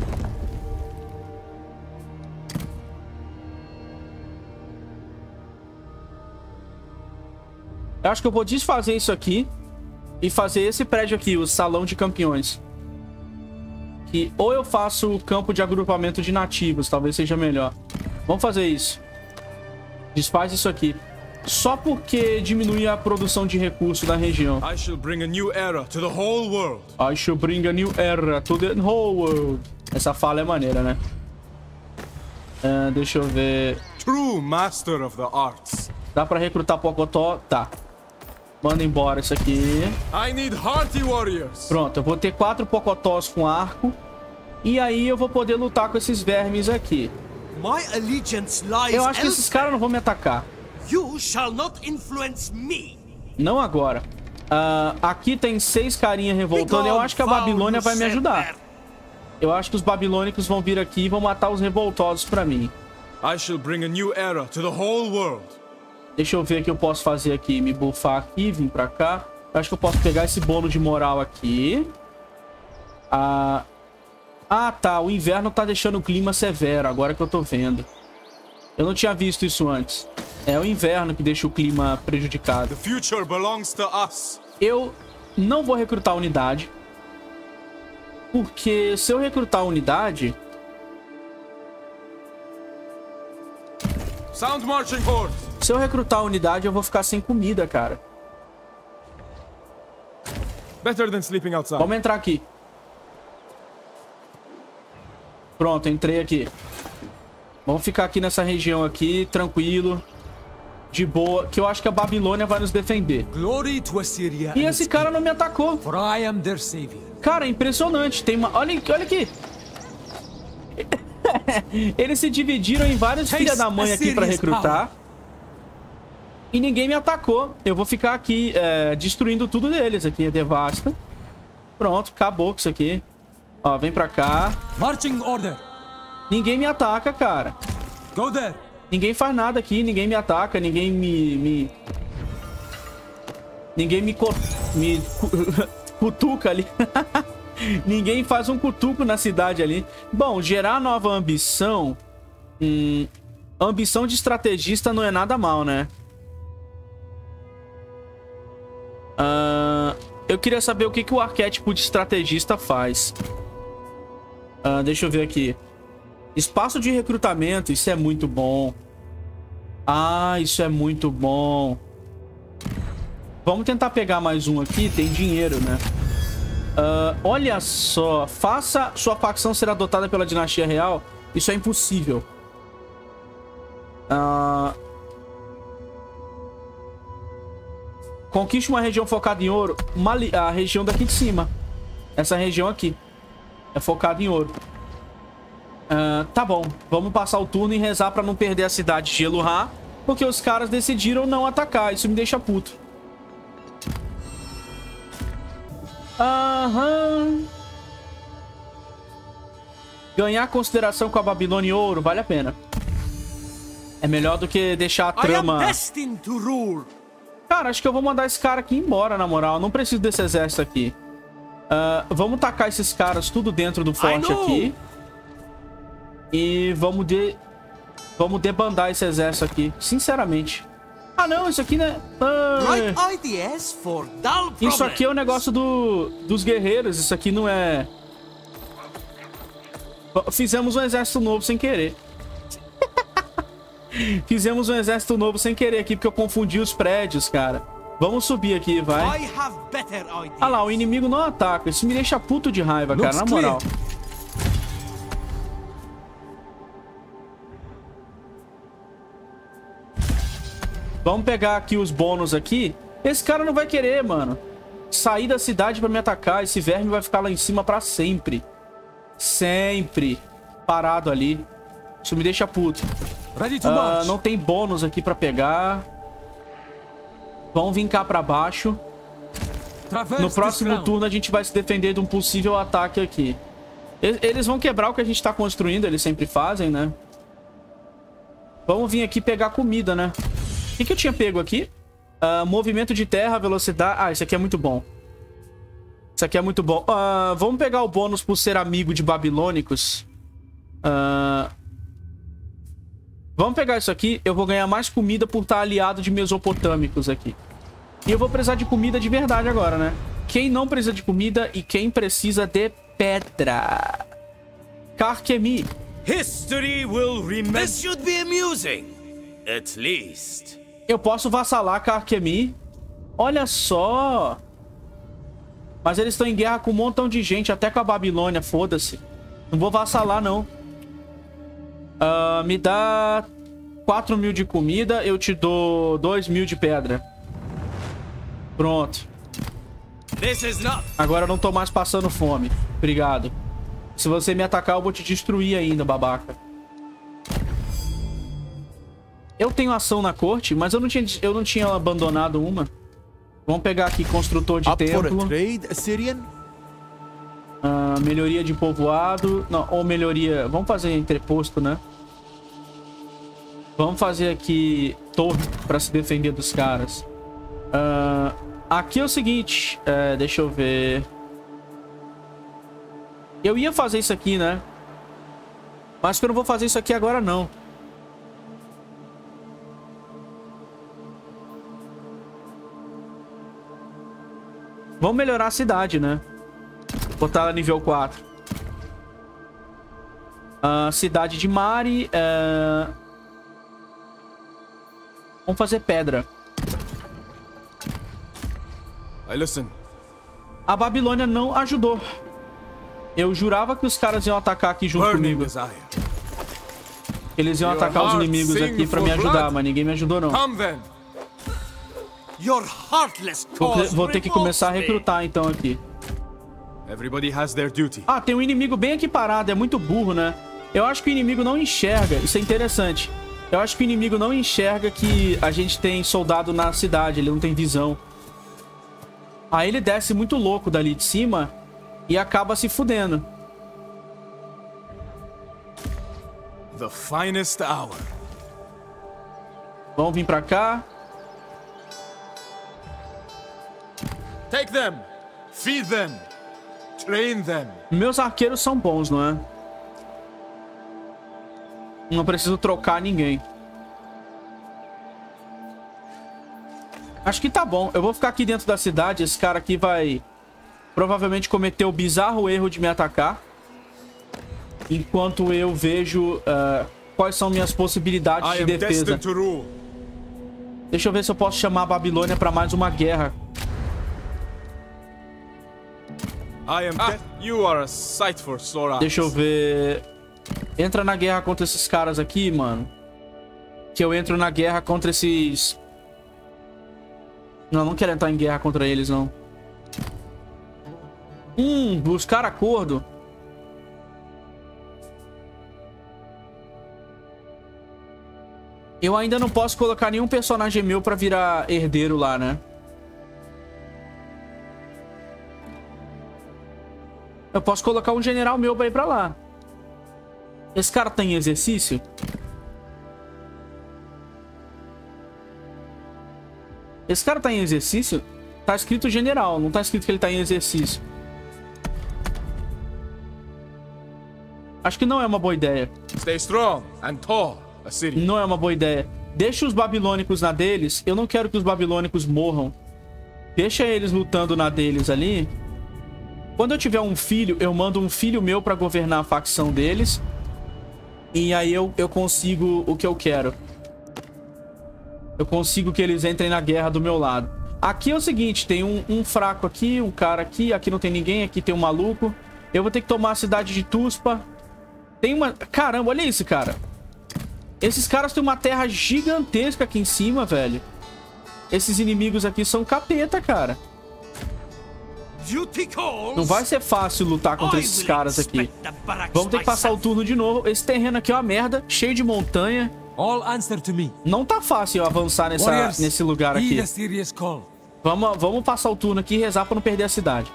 Eu acho que eu vou desfazer isso aqui e fazer esse prédio aqui, o Salão de Campeões. Que ou eu faço o campo de agrupamento de nativos, talvez seja melhor. Vamos fazer isso. Desfaz isso aqui. Só porque diminui a produção de recursos da região. I shall bring a new era to the whole world. I shall bring a new era to the whole world. Essa fala é maneira, né? Uh, deixa eu ver. True master of the arts. Dá pra recrutar Pocotó? Tá. Manda embora isso aqui. I need hearty warriors. Pronto, eu vou ter quatro Pocotós com arco. E aí eu vou poder lutar com esses vermes aqui. My allegiance lies eu acho que esses caras não vão me atacar. You shall not influence me. Não agora. Uh, aqui tem seis carinhas revoltando. Eu acho que a Babilônia vai me ajudar. Eu acho que os babilônicos vão vir aqui e vão matar os revoltosos pra mim. I shall bring a new era to the whole world. Deixa eu ver o que eu posso fazer aqui. Me buffar aqui, vir pra cá. Eu acho que eu posso pegar esse bolo de moral aqui. Ah, ah tá. O inverno tá deixando o clima severo. Agora que eu tô vendo. Eu não tinha visto isso antes. É o inverno que deixa o clima prejudicado. The future belongs to us. Eu não vou recrutar unidade. Porque se eu recrutar unidade... Sound marching horse. Se eu recrutar unidade, eu vou ficar sem comida, cara. Better than sleeping outside. Vamos entrar aqui. Pronto, entrei aqui. Vamos ficar aqui nessa região aqui, tranquilo. De boa, que eu acho que a Babilônia vai nos defender. Glory to Assyria. E esse cara não me atacou. For I am their savior. Cara, impressionante. Tem uma... Olha, olha aqui. Eles se dividiram em vários filha da mãe aqui pra recrutar. E ninguém me atacou. Eu vou ficar aqui é, destruindo tudo deles. Aqui é devasta. Pronto, acabou com isso aqui. Ó, vem pra cá. Marching order. Ninguém me ataca, cara. Go there. Ninguém faz nada aqui, ninguém me ataca, ninguém me... me... Ninguém me... Co... me... cutuca ali. Ninguém faz um cutuco na cidade ali. Bom, gerar nova ambição... Hum... Ambição de estrategista não é nada mal, né? Uh... Eu queria saber o que, que o arquétipo de estrategista faz. Uh, deixa eu ver aqui. Espaço de recrutamento, isso é muito bom. Ah, isso é muito bom. Vamos tentar pegar mais um aqui, tem dinheiro, né? Uh, olha só, faça sua facção ser adotada pela dinastia real. Isso é impossível. Uh, conquiste uma região focada em ouro. Uma, a região daqui de cima. Essa região aqui é focada em ouro. Uh, tá bom, vamos passar o turno e rezar pra não perder a cidade de Eluhá, porque os caras decidiram não atacar. Isso me deixa puto. Aham. Ganhar consideração com a Babilônia e ouro vale a pena. É melhor do que deixar a trama... Cara, acho que eu vou mandar esse cara aqui embora, na moral. Eu não preciso desse exército aqui. Uh, vamos tacar esses caras tudo dentro do forte aqui. E vamos de... Vamos debandar esse exército aqui. Sinceramente. Ah, não, isso aqui, né? Ah, isso aqui é o negócio do, dos guerreiros. Isso aqui não é... Fizemos um exército novo sem querer. Fizemos um exército novo sem querer aqui, porque eu confundi os prédios, cara. Vamos subir aqui, vai. Ah lá, o inimigo não ataca. Isso me deixa puto de raiva, cara, na moral. Vamos pegar aqui os bônus aqui. Esse cara não vai querer, mano, sair da cidade pra me atacar. Esse verme vai ficar lá em cima pra sempre. Sempre. Parado ali. Isso me deixa puto. Uh, não tem bônus aqui pra pegar. Vamos vir cá pra baixo. No próximo turno a gente vai se defender de um possível ataque aqui. Eles vão quebrar o que a gente tá construindo. Eles sempre fazem, né? Vamos vir aqui pegar comida, né? O que, que eu tinha pego aqui? Uh, movimento de terra, velocidade... Ah, isso aqui é muito bom. Isso aqui é muito bom. Uh, vamos pegar o bônus por ser amigo de babilônicos. Uh... Vamos pegar isso aqui. Eu vou ganhar mais comida por estar aliado de mesopotâmicos aqui. E eu vou precisar de comida de verdade agora, né? Quem não precisa de comida e quem precisa de pedra? Karkemi. History will remember. This should be amusing, at least. Eu posso vassalar Karkemi. Olha só. Mas eles estão em guerra com um montão de gente, até com a Babilônia, foda-se. Não vou vassalar, não. Uh, me dá quatro mil de comida, eu te dou dois mil de pedra. Pronto. Agora eu não tô mais passando fome. Obrigado. Se você me atacar, eu vou te destruir ainda, babaca. Eu tenho ação na corte, mas eu não tinha, eu não tinha abandonado uma. Vamos pegar aqui construtor de templo. Uh, melhoria de povoado. Não, ou melhoria... Vamos fazer entreposto, né? Vamos fazer aqui torre pra se defender dos caras. Uh, aqui é o seguinte. Uh, deixa eu ver. Eu ia fazer isso aqui, né? Mas que eu não vou fazer isso aqui agora, não. Vamos melhorar a cidade, né? Botar ela nível quatro. Uh, cidade de Mari. Uh... Vamos fazer pedra. Hey, listen. A Babilônia não ajudou. Eu jurava que os caras iam atacar aqui junto comigo. Eles iam atacar os inimigos aqui pra me ajudar, mas ninguém me ajudou, não. Vou, vou ter que começar a recrutar, então, aqui. Ah, tem um inimigo bem aqui parado. É muito burro, né? Eu acho que o inimigo não enxerga. Isso é interessante. Eu acho que o inimigo não enxerga que a gente tem soldado na cidade. Ele não tem visão. Aí ele desce muito louco dali de cima e acaba se fudendo. The finest hour. Vamos vir pra cá. Take them. Feed them. Train them. Meus arqueiros são bons, não é? Não preciso trocar ninguém. Acho que tá bom. Eu vou ficar aqui dentro da cidade. Esse cara aqui vai provavelmente cometer o bizarro erro de me atacar. Enquanto eu vejo uh, quais são minhas possibilidades de defesa. Deixa eu ver se eu posso chamar a Babilônia pra mais uma guerra. I am ah, you are a sight for sore eyes. Deixa eu ver. Entra na guerra contra esses caras aqui, mano. Que eu entro na guerra contra esses... Não, não quero entrar em guerra contra eles, não. Hum, buscar acordo. Eu ainda não posso colocar nenhum personagem meu pra virar herdeiro lá, né? Eu posso colocar um general meu pra ir pra lá. Esse cara tá em exercício? Esse cara tá em exercício? Tá escrito general, não tá escrito que ele tá em exercício. Acho que não é uma boa ideia. Stay strong and tall, a city. Não é uma boa ideia. Deixa os babilônicos na deles. Eu não quero que os babilônicos morram. Deixa eles lutando na deles ali. Quando eu tiver um filho, eu mando um filho meu pra governar a facção deles. E aí eu, eu consigo o que eu quero. Eu consigo que eles entrem na guerra do meu lado. Aqui é o seguinte, tem um, um fraco aqui, um cara aqui. Aqui não tem ninguém, aqui tem um maluco. Eu vou ter que tomar a cidade de Tuspa. Tem uma... Caramba, olha isso, cara. Esses caras têm uma terra gigantesca aqui em cima, velho. Esses inimigos aqui são capeta, cara. Não vai ser fácil lutar contra esses caras aqui. Vamos ter que passar o turno de novo. Esse terreno aqui é uma merda, cheio de montanha. Não tá fácil eu avançar nessa, nesse lugar aqui. Vamos, vamos passar o turno aqui e rezar pra não perder a cidade.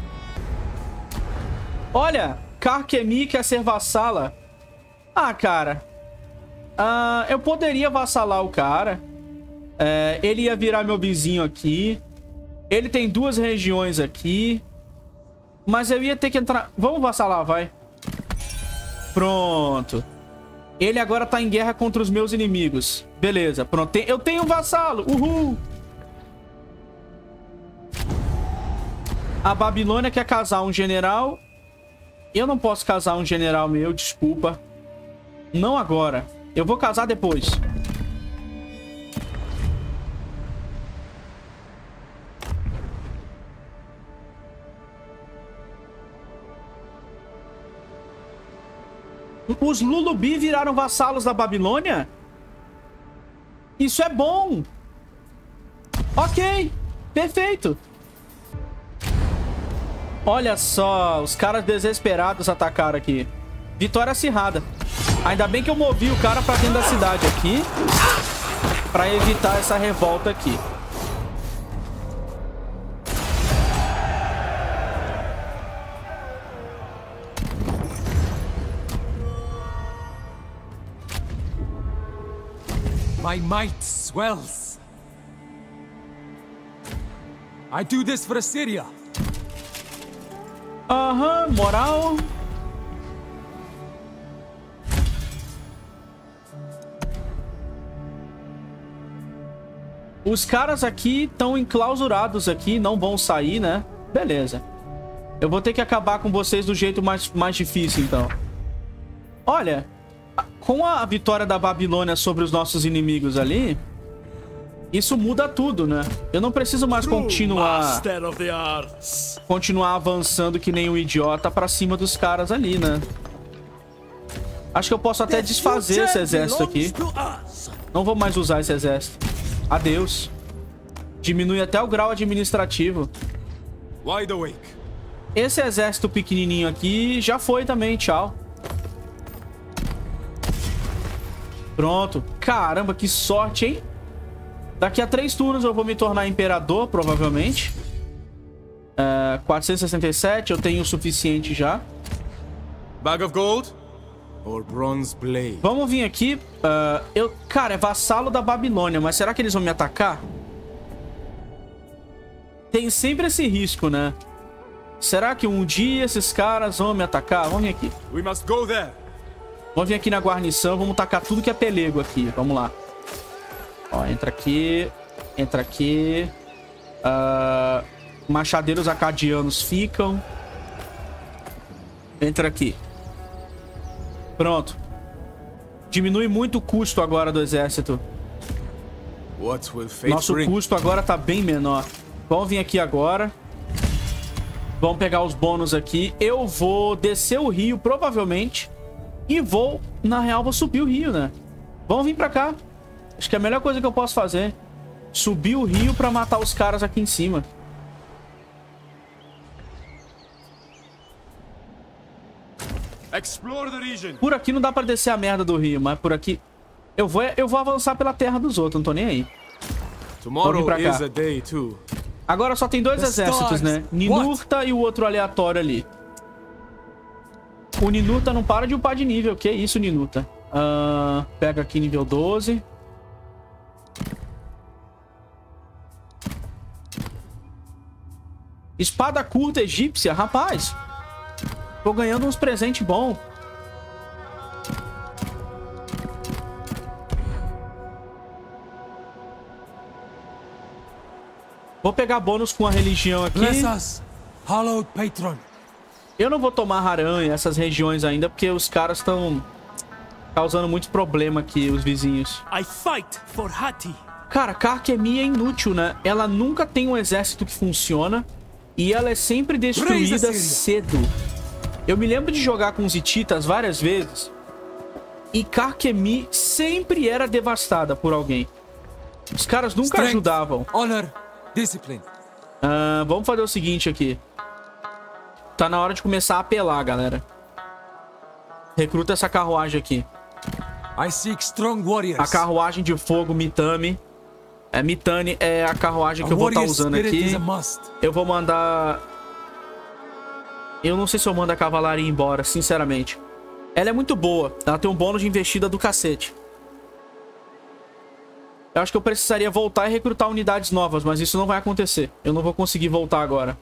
Olha, Karkemi quer ser vassala. Ah, cara. Ah, eu poderia vassalar o cara. É, ele ia virar meu vizinho aqui. Ele tem duas regiões aqui. Mas eu ia ter que entrar... Vamos vassalar, vai. Pronto. Ele agora tá em guerra contra os meus inimigos. Beleza, pronto. Eu tenho um vassalo. Uhul. A Babilônia quer casar um general. Eu não posso casar um general meu, desculpa. Não agora. Eu vou casar depois. Os Lulubi viraram vassalos da Babilônia? Isso é bom. Ok. Perfeito. Olha só, os caras desesperados atacaram aqui. Vitória acirrada. Ainda bem que eu movi o cara pra dentro da cidade aqui, pra evitar essa revolta aqui. My might swells. I do this for Assyria. Aham, uhum, moral. Os caras aqui estão enclausurados aqui, não vão sair, né? Beleza. Eu vou ter que acabar com vocês do jeito mais, mais difícil, então. Olha, com a vitória da Babilônia sobre os nossos inimigos ali, isso muda tudo, né? Eu não preciso mais continuar... Continuar avançando que nem um idiota pra cima dos caras ali, né? Acho que eu posso até desfazer esse exército aqui. Não vou mais usar esse exército. Adeus. Diminui até o grau administrativo. Esse exército pequenininho aqui já foi também, tchau. Pronto. Caramba, que sorte, hein? Daqui a três turnos eu vou me tornar imperador, provavelmente. É, quatrocentos e sessenta e sete, eu tenho o suficiente já. Bag of gold or bronze blade? Vamos vir aqui. Uh, eu, cara, é vassalo da Babilônia, mas será que eles vão me atacar? Tem sempre esse risco, né? Será que um dia esses caras vão me atacar? Vamos vir aqui. We must go there. Vamos vir aqui na guarnição, vamos tacar tudo que é pelego aqui. Vamos lá. Ó, entra aqui. Entra aqui. Uh, machadeiros acadianos ficam. Entra aqui. Pronto. Diminui muito o custo agora do exército. Nosso custo agora tá bem menor. Vamos vir aqui agora. Vamos pegar os bônus aqui. Eu vou descer o rio, provavelmente. E vou, na real, vou subir o rio, né? Vamos vir pra cá. Acho que é a melhor coisa que eu posso fazer. Subir o rio pra matar os caras aqui em cima. Por aqui não dá pra descer a merda do rio, mas por aqui... Eu vou, eu vou avançar pela terra dos outros, não tô nem aí. Vamos vir pra cá. Agora só tem dois exércitos, né? Ninurta e o outro aleatório ali. O Ninurta não para de upar de nível. Que isso, Ninurta? Uh, pega aqui nível doze. Espada curta egípcia. Rapaz, tô ganhando uns presentes bons. Vou pegar bônus com a religião aqui. Bless us, hallowed patron. Eu não vou tomar Haran essas regiões ainda, porque os caras estão causando muito problema aqui, os vizinhos. I fight for Hati. Cara, Karkemi é inútil, né? Ela nunca tem um exército que funciona e ela é sempre destruída cedo. Eu me lembro de jogar com os hititas várias vezes e Karkemi sempre era devastada por alguém. Os caras nunca Strength, ajudavam. Honor, discipline. Uh, vamos fazer o seguinte aqui. Tá na hora de começar a apelar, galera. Recruta essa carruagem aqui. I seek strong warriors. A carruagem de fogo Mitami. É, Mitani é a carruagem que eu vou estar usando aqui. Eu vou mandar... Eu não sei se eu mando a cavalaria embora, sinceramente. Ela é muito boa. Ela tem um bônus de investida do cacete. Eu acho que eu precisaria voltar e recrutar unidades novas, mas isso não vai acontecer. Eu não vou conseguir voltar agora.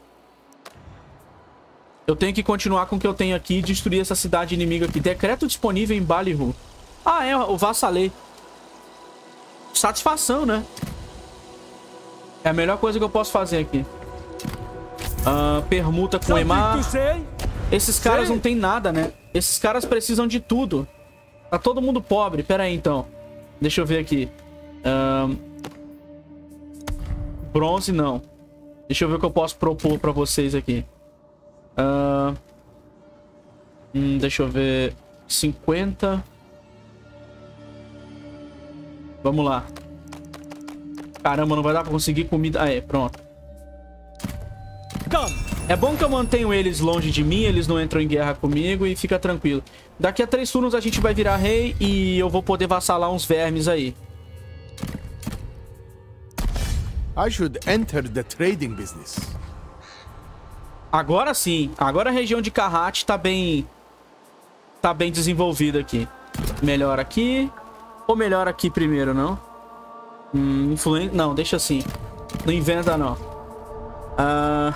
Eu tenho que continuar com o que eu tenho aqui e destruir essa cidade inimiga aqui. Decreto disponível em Ballyhoo. Ah, é, o vassalei. Satisfação, né? É a melhor coisa que eu posso fazer aqui. Uh, permuta com Emar. Esses caras não tem nada, né? Esses caras precisam de tudo. Tá todo mundo pobre. Pera aí, então. Deixa eu ver aqui. Uh, bronze, não. Deixa eu ver o que eu posso propor pra vocês aqui. Uh, hum, deixa eu ver. cinquenta. Vamos lá. Caramba, não vai dar pra conseguir comida. Ah, é, pronto. É bom que eu mantenho eles longe de mim, eles não entram em guerra comigo e fica tranquilo. Daqui a três turnos a gente vai virar rei e eu vou poder vassalar uns vermes aí. I should enter the trading business. Agora sim. Agora a região de Kahat tá bem... Tá bem desenvolvida aqui. Melhor aqui. Ou melhor aqui primeiro, não? Hum, influência... Não, deixa assim. Não inventa, não. Ah...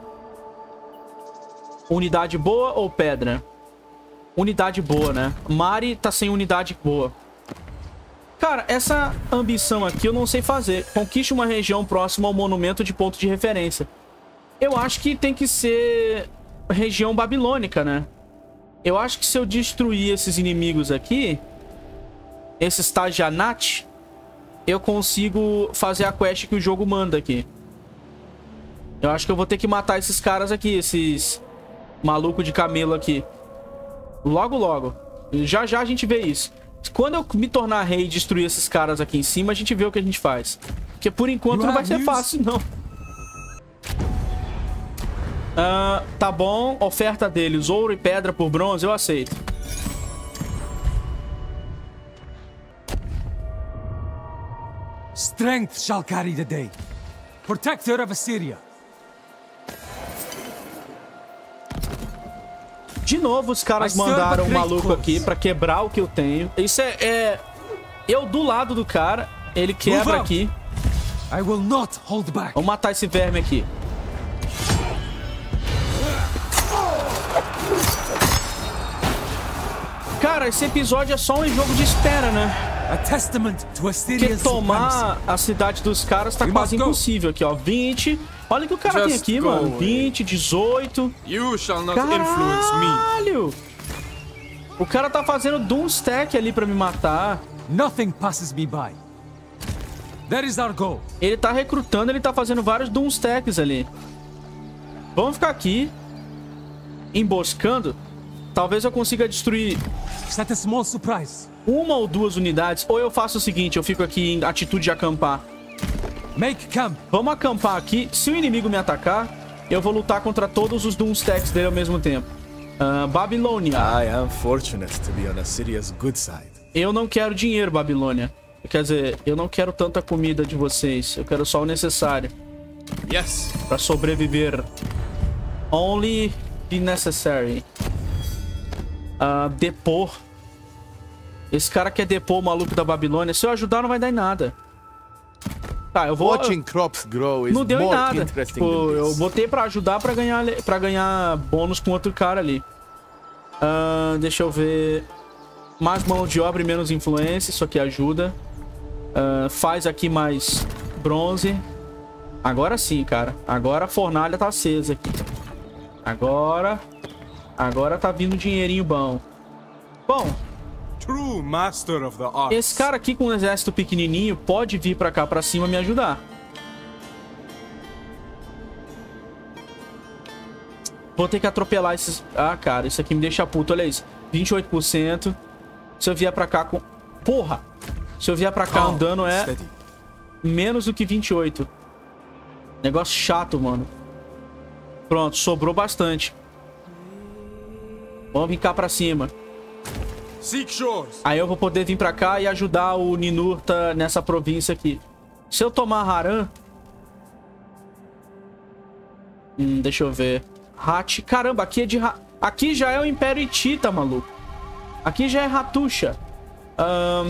Unidade boa ou pedra? Unidade boa, né? Mari tá sem unidade boa. Cara, essa ambição aqui eu não sei fazer. Conquiste uma região próxima ao monumento de ponto de referência. Eu acho que tem que ser região babilônica, né? Eu acho que se eu destruir esses inimigos aqui, esses Tajanat, eu consigo fazer a quest que o jogo manda aqui. Eu acho que eu vou ter que matar esses caras aqui, esses malucos de camelo aqui. Logo, logo. Já já a gente vê isso. Quando eu me tornar rei e destruir esses caras aqui em cima, a gente vê o que a gente faz. Porque por enquanto não vai ser fácil, não. Uh, tá bom. Oferta deles, ouro e pedra por bronze, eu aceito. Strength shall carry the day. Protector of Assyria. De novo, os caras mandaram um maluco aqui pra quebrar o que eu tenho. Isso é... é... Eu do lado do cara, ele quebra aqui. I will not hold back. Vamos matar esse verme aqui. Cara, esse episódio é só um jogo de espera, né? A testament to Porque tomar a cidade dos caras tá quase impossível aqui, ó. vinte. Olha o que o cara tem aqui, mano. vinte, dezoito. You shall not influence me. Caralho! O cara tá fazendo Doomstack ali pra me matar. Nothing passes me by. That is our goal. Ele tá recrutando, ele tá fazendo vários Doomstacks ali. Vamos ficar aqui emboscando. Talvez eu consiga destruir Set a small surprise. uma ou duas unidades. Ou eu faço o seguinte, eu fico aqui em atitude de acampar. Make camp. Vamos acampar aqui. Se o inimigo me atacar, eu vou lutar contra todos os Doomstacks dele ao mesmo tempo. Uh, Babilônia. I am fortunate to be on Assyria's good side. Eu não quero dinheiro, Babilônia. Quer dizer, eu não quero tanta comida de vocês. Eu quero só o necessário. Yes. Pra sobreviver. Only the necessary. Uh, depor. Esse cara quer depor o maluco da Babilônia. Se eu ajudar, não vai dar em nada. Tá, eu vou... Watching crops grow is não deu em more nada. interesting Tipo, than eu this. botei pra ajudar pra ganhar, pra ganhar bônus com outro cara ali. Uh, deixa eu ver... Mais mão de obra e menos influência. Isso aqui ajuda. Uh, faz aqui mais bronze. Agora sim, cara. Agora a fornalha tá acesa aqui. Agora... Agora tá vindo dinheirinho bom. Bom... True master of the arts. Esse cara aqui com um exército pequenininho pode vir pra cá, pra cima, me ajudar. Vou ter que atropelar esses... Ah, cara, isso aqui me deixa puto. Olha isso. vinte e oito por cento. Se eu vier pra cá com... Porra! Se eu vier pra cá andando é... menos do que vinte e oito. Negócio chato, mano. Pronto, sobrou bastante. Vamos vir cá pra cima. Aí eu vou poder vir pra cá e ajudar o Ninurta nessa província aqui. Se eu tomar Harran... Hum, deixa eu ver. Hat... Caramba, aqui é de... Ra... Aqui já é o Império Hitita, maluco. Aqui já é Hattusha. Um...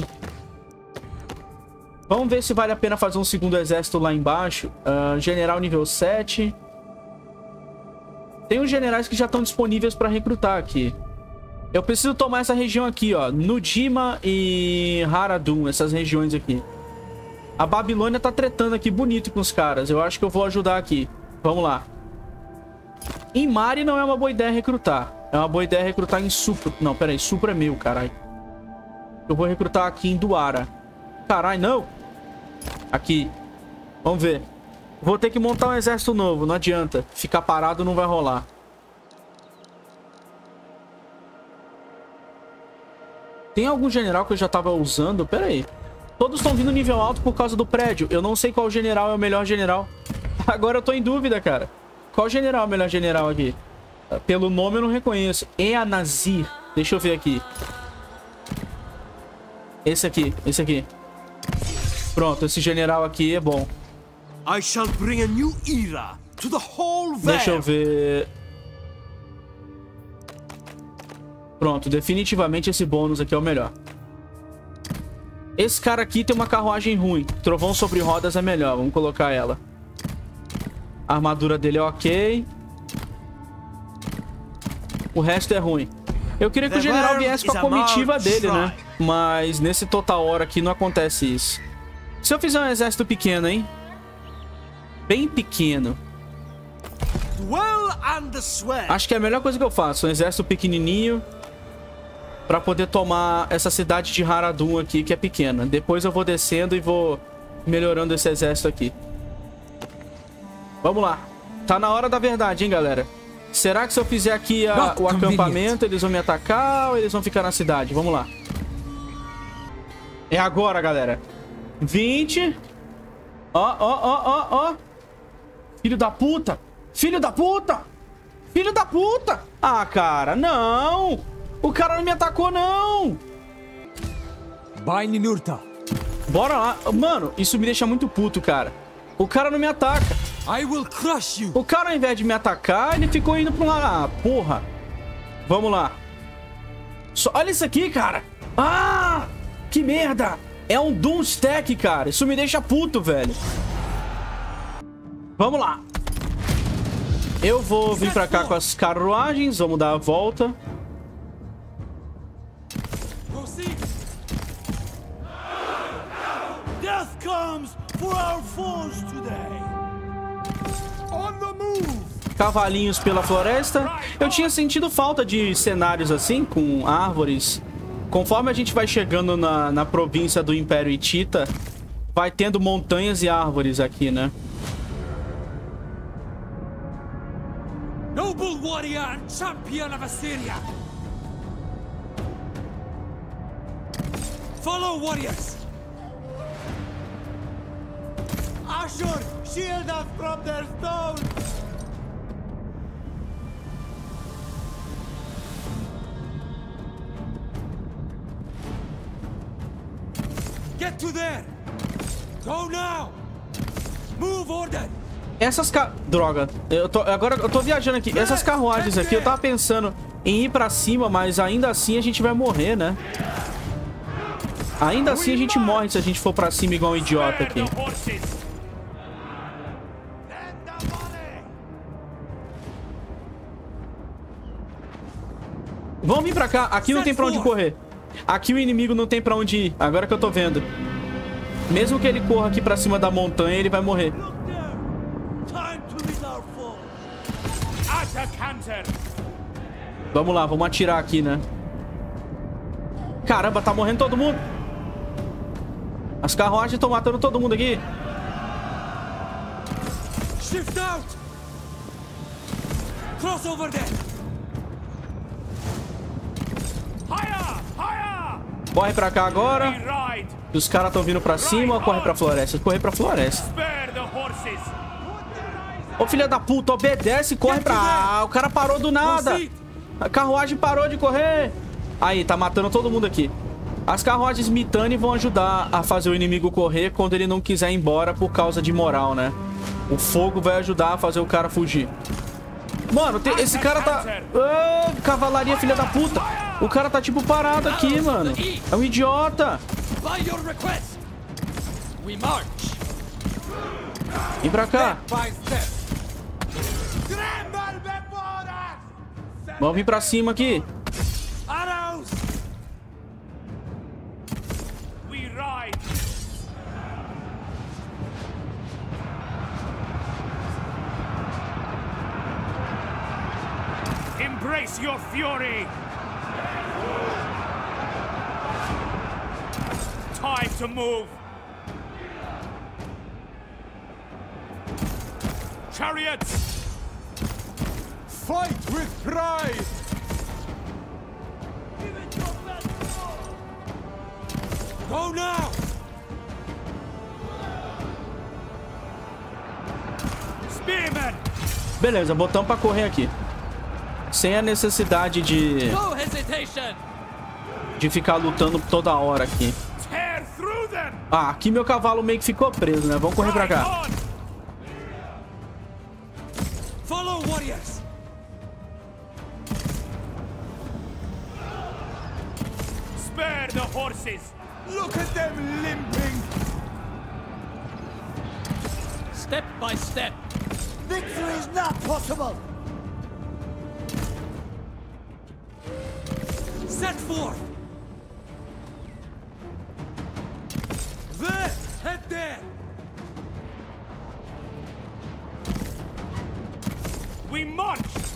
Vamos ver se vale a pena fazer um segundo exército lá embaixo. Uh, general nível sete. Tem uns generais que já estão disponíveis para recrutar aqui. Eu preciso tomar essa região aqui, ó. Nudima e Haradum, essas regiões aqui. A Babilônia tá tretando aqui bonito com os caras. Eu acho que eu vou ajudar aqui. Vamos lá. Em Mari não é uma boa ideia recrutar. É uma boa ideia recrutar em Supra. Não, pera aí. Supra é meu, caralho. Eu vou recrutar aqui em Duara. Caralho, não. Aqui. Vamos ver. Vou ter que montar um exército novo. Não adianta. Ficar parado não vai rolar. Tem algum general que eu já tava usando? Pera aí. Todos estão vindo nível alto por causa do prédio. Eu não sei qual general é o melhor general. Agora eu tô em dúvida, cara. Qual general é o melhor general aqui? Pelo nome eu não reconheço. Eanazir. Deixa eu ver aqui. Esse aqui. Esse aqui. Pronto, esse general aqui é bom. I shall bring a new era to the whole Deixa eu ver. Pronto, definitivamente esse bônus aqui é o melhor. Esse cara aqui tem uma carruagem ruim. Trovão sobre rodas é melhor. Vamos colocar ela. A armadura dele é ok. O resto é ruim. Eu queria que o general viesse com a comitiva dele, né? Mas nesse total hora aqui não acontece isso. Se eu fizer um exército pequeno, hein? Bem pequeno. Acho que é a melhor coisa que eu faço. Um exército pequenininho. Pra poder tomar essa cidade de Haradum aqui, que é pequena. Depois eu vou descendo e vou melhorando esse exército aqui. Vamos lá. Tá na hora da verdade, hein, galera? Será que se eu fizer aqui a, o acampamento, eles vão me atacar ou eles vão ficar na cidade? Vamos lá. É agora, galera. vinte. Ó, ó, ó, ó, ó. Filho da puta. Filho da puta. Filho da puta. Ah, cara, não. O cara não me atacou, não. Vai, Ninurta. Bora lá. Mano, isso me deixa muito puto, cara. O cara não me ataca. I will crush you. O cara, ao invés de me atacar, ele ficou indo pra um lado. Ah, porra. Vamos lá. Só, olha isso aqui, cara. Ah, que merda. É um Doomstack, cara. Isso me deixa puto, velho. Vamos lá. Eu vou vir pra cá com as carruagens. Vamos dar a volta. Death comes for our foes today. On the move. Cavalinhos pela floresta. Eu tinha sentido falta de cenários assim, com árvores. Conforme a gente vai chegando na, na província do Império Hitita, vai tendo montanhas e árvores aqui, né? Noble warrior and champion of Assyria. Follow, warriors. Ashur, shield us from their stones. Get to there. Go now. Move, order. Essas ca... Droga. Eu tô... Agora eu tô viajando aqui. Essas carruagens aqui, eu tava pensando em ir pra cima, mas ainda assim a gente vai morrer, né? Ainda assim a gente morre se a gente for pra cima igual um idiota aqui. Vamos vir pra cá. Aqui não tem pra onde correr. Aqui o inimigo não tem pra onde ir. Agora que eu tô vendo. Mesmo que ele corra aqui pra cima da montanha, ele vai morrer. Vamos lá, vamos atirar aqui, né? Caramba, tá morrendo todo mundo. As carruagens estão matando todo mundo aqui. Shift out. Cross over there. Higher, higher. Corre pra cá agora. Os caras estão vindo pra cima ou corre pra floresta? Corre pra floresta. Ô, filha da puta, obedece e corre pra... Ah, o cara parou do nada. A carruagem parou de correr. Aí, tá matando todo mundo aqui. As carruagens Mitanni vão ajudar a fazer o inimigo correr quando ele não quiser ir embora por causa de moral, né? O fogo vai ajudar a fazer o cara fugir. Mano, tem... esse cara tá... Oh, cavalaria, filha da puta. O cara tá tipo parado aqui, mano. É um idiota. Vem pra cá. Vamos vir pra cima aqui. Embrace your fury. Time to move. Chariots. Fight with pride. Go now. Spearmen. Beleza, botamos pra correr aqui. Sem a necessidade de... de ficar lutando toda hora aqui. Ah, aqui meu cavalo meio que ficou preso, né? Vamos correr pra cá. Follow warriors. Spare the horses. Look at them limping. Step by step. Victory is not possible. Set forth. There, head there. We march.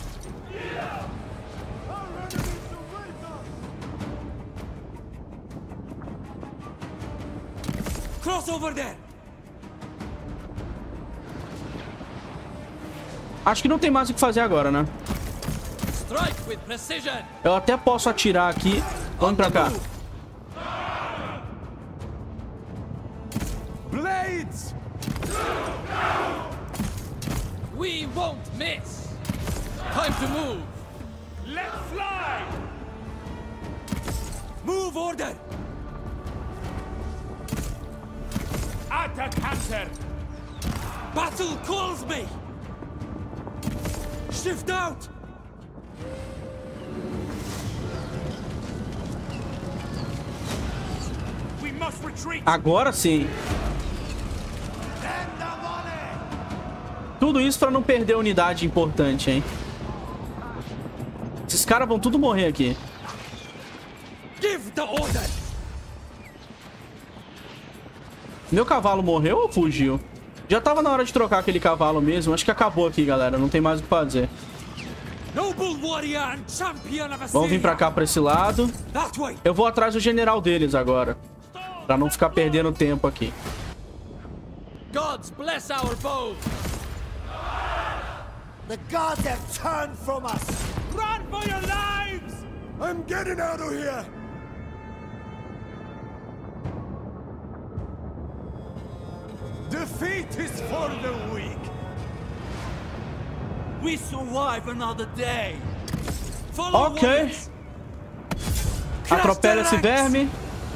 Cross over there. Acho que não tem mais o que fazer agora, né? Strike with precision. Eu até posso atirar aqui. Vamos pra cá. Blades. We won't miss. Time to move. Let's fly. Move order. At a canter. Battle calls me. Shift out. We must retreat. Agora sim. Tudo isso pra não perder a unidade importante, hein? Esses caras vão tudo morrer aqui. Give the order. Meu cavalo morreu ou fugiu? Já tava na hora de trocar aquele cavalo mesmo. Acho que acabou aqui, galera. Não tem mais o que fazer. Vamos vir pra cá, pra esse lado. Eu vou atrás do general deles agora. Pra não ficar perdendo tempo aqui. Gods bless our bow. The gods have turned from us. Run for your lives. I'm getting out of here. Defeat is for the weak. We survive another day. Follow Ok. warriors. Atropela esse verme.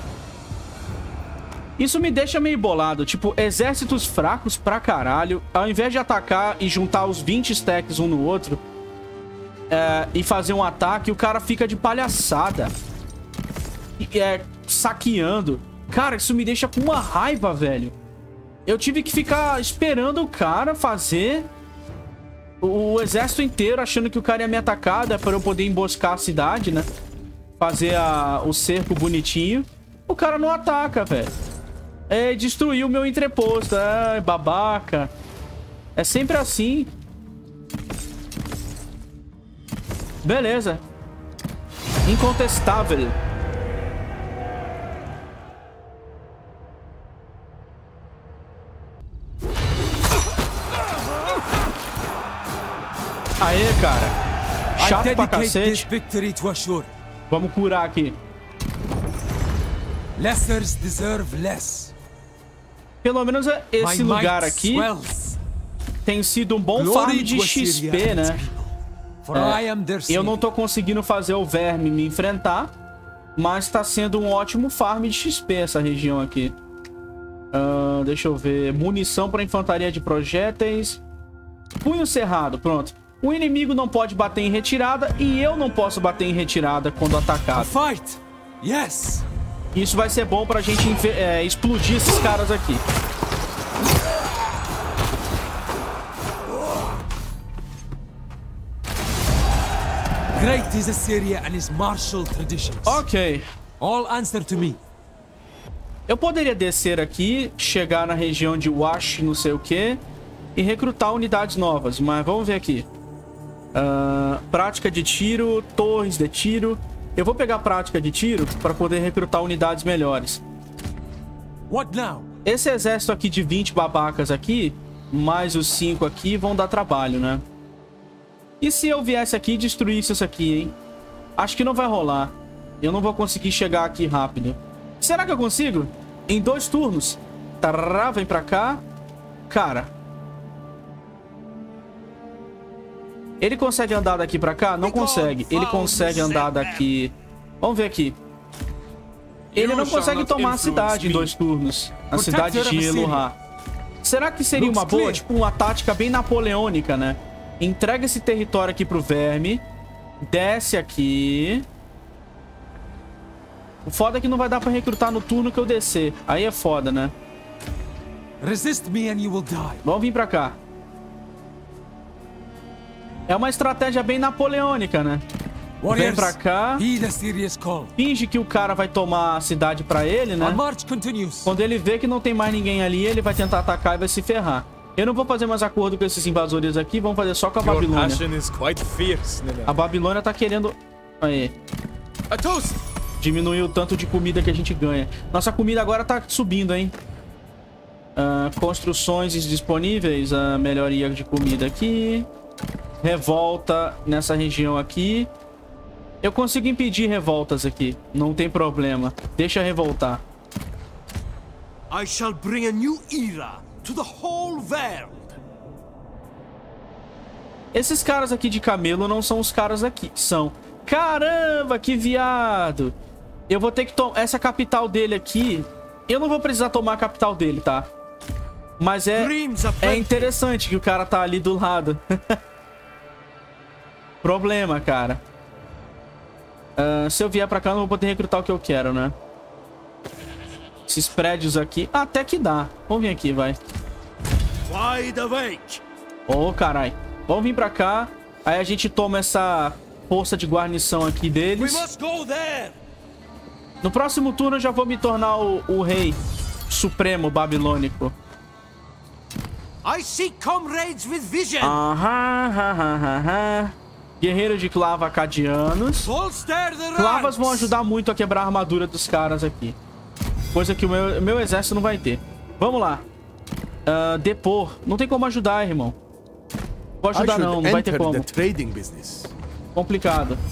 Isso me deixa meio bolado. Tipo, exércitos fracos pra caralho. Ao invés de atacar e juntar os vinte stacks um no outro é, e fazer um ataque, o cara fica de palhaçada. E, é, saqueando. Cara, isso me deixa com uma raiva, velho. Eu tive que ficar esperando o cara fazer o exército inteiro, achando que o cara ia me atacar, né, para eu poder emboscar a cidade, né? Fazer a, o cerco bonitinho. O cara não ataca, velho. É, destruiu o meu entreposto. É, babaca. É sempre assim. Beleza. Incontestável. Aê, cara. Chato pra cacete. Vamos curar aqui. Lessers deserve less. Pelo menos esse lugar aqui tem sido um bom farm de X P, né? É, eu não tô conseguindo fazer o verme me enfrentar, mas tá sendo um ótimo farm de X P essa região aqui. Uh, deixa eu ver. Munição para infantaria de projéteis. Punho cerrado, pronto. O inimigo não pode bater em retirada e eu não posso bater em retirada quando atacado. Fight. Yes. Isso vai ser bom pra gente é, explodir esses caras aqui. Great is Assyria and its martial traditions. Ok. All answer to me. Eu poderia descer aqui, chegar na região de Wash, não sei o que, e recrutar unidades novas, mas vamos ver aqui. Uh, prática de tiro, torres de tiro. Eu vou pegar prática de tiro para poder recrutar unidades melhores. What now? Esse exército aqui de vinte babacas aqui, mais os cinco aqui, vão dar trabalho, né? E se eu viesse aqui e destruísse isso aqui, hein? Acho que não vai rolar. Eu não vou conseguir chegar aqui rápido. Será que eu consigo? Em dois turnos. Tará, vem pra cá. Cara. Ele consegue andar daqui pra cá? Não consegue. Ele consegue andar daqui. Vamos ver aqui. Ele não consegue tomar a cidade em dois turnos. A cidade de Elohá. Será que seria uma boa? Tipo, uma tática bem napoleônica, né? Entrega esse território aqui pro verme. Desce aqui. O foda é que não vai dar pra recrutar no turno que eu descer. Aí é foda, né? Vamos vir pra cá. É uma estratégia bem napoleônica, né? Vem pra cá. Finge que o cara vai tomar a cidade pra ele, né? Quando ele vê que não tem mais ninguém ali, ele vai tentar atacar e vai se ferrar. Eu não vou fazer mais acordo com esses invasores aqui. Vamos fazer só com a Babilônia. A Babilônia tá querendo... Aí. Diminuiu o tanto de comida que a gente ganha. Nossa comida agora tá subindo, hein? Uh, construções disponíveis. A uh, melhoria de comida aqui. Revolta nessa região aqui. Eu consigo impedir revoltas aqui. Não tem problema. Deixa revoltar. I shall bring a new era to the whole world. Esses caras aqui de camelo não são os caras aqui. São. Caramba, que viado. Eu vou ter que tomar essa capital dele aqui. Eu não vou precisar tomar a capital dele, tá? Mas é, é interessante que o cara tá ali do lado. Problema, cara. Uh, se eu vier pra cá, eu não vou poder recrutar o que eu quero, né? Esses prédios aqui... Ah, até que dá. Vamos vir aqui, vai. Ô, oh, carai. Vamos vir pra cá. Aí a gente toma essa força de guarnição aqui deles. No próximo turno eu já vou me tornar o, o rei supremo babilônico. I see comrades with vision. Aham, aham, aham. Guerreiro de clava acadianos. Clavas vão ajudar muito a quebrar a armadura dos caras aqui. Coisa que o meu, meu exército não vai ter. Vamos lá. Uh, depor. Não tem como ajudar, irmão. Não vou ajudar não, não vai ter como. Complicado.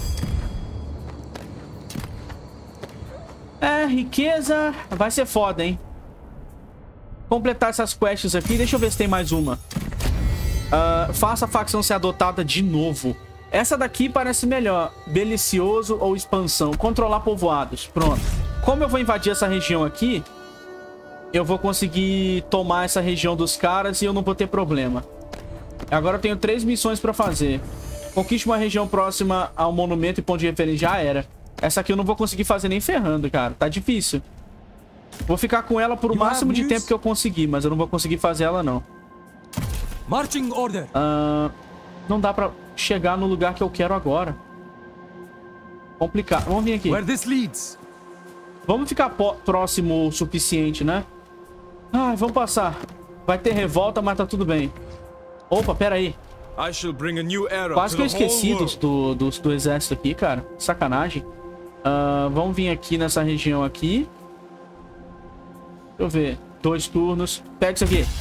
É, riqueza. Vai ser foda, hein? Completar essas quests aqui. Deixa eu ver se tem mais uma. Uh, faça a facção ser adotada de novo. Essa daqui parece melhor. Delicioso ou expansão. Controlar povoados. Pronto. Como eu vou invadir essa região aqui, eu vou conseguir tomar essa região dos caras e eu não vou ter problema. Agora eu tenho três missões pra fazer. Conquiste uma região próxima ao monumento e ponto de referência. Já era. Essa aqui eu não vou conseguir fazer nem ferrando, cara. Tá difícil. Vou ficar com ela por o máximo de tempo que eu conseguir, mas eu não vou conseguir fazer ela, não. Marching order. Uh, não dá pra chegar no lugar que eu quero agora. Complicado. Vamos vir aqui. Where this leads. Vamos ficar próximo o suficiente, né? Ai, vamos passar. Vai ter revolta, mas tá tudo bem. Opa, pera aí. I shall bring a new era Quase que eu to the whole esqueci world. do, do, do, do exército aqui, cara. Sacanagem. Uh, vamos vir aqui nessa região aqui. Deixa eu ver. Dois turnos. Pega isso aqui.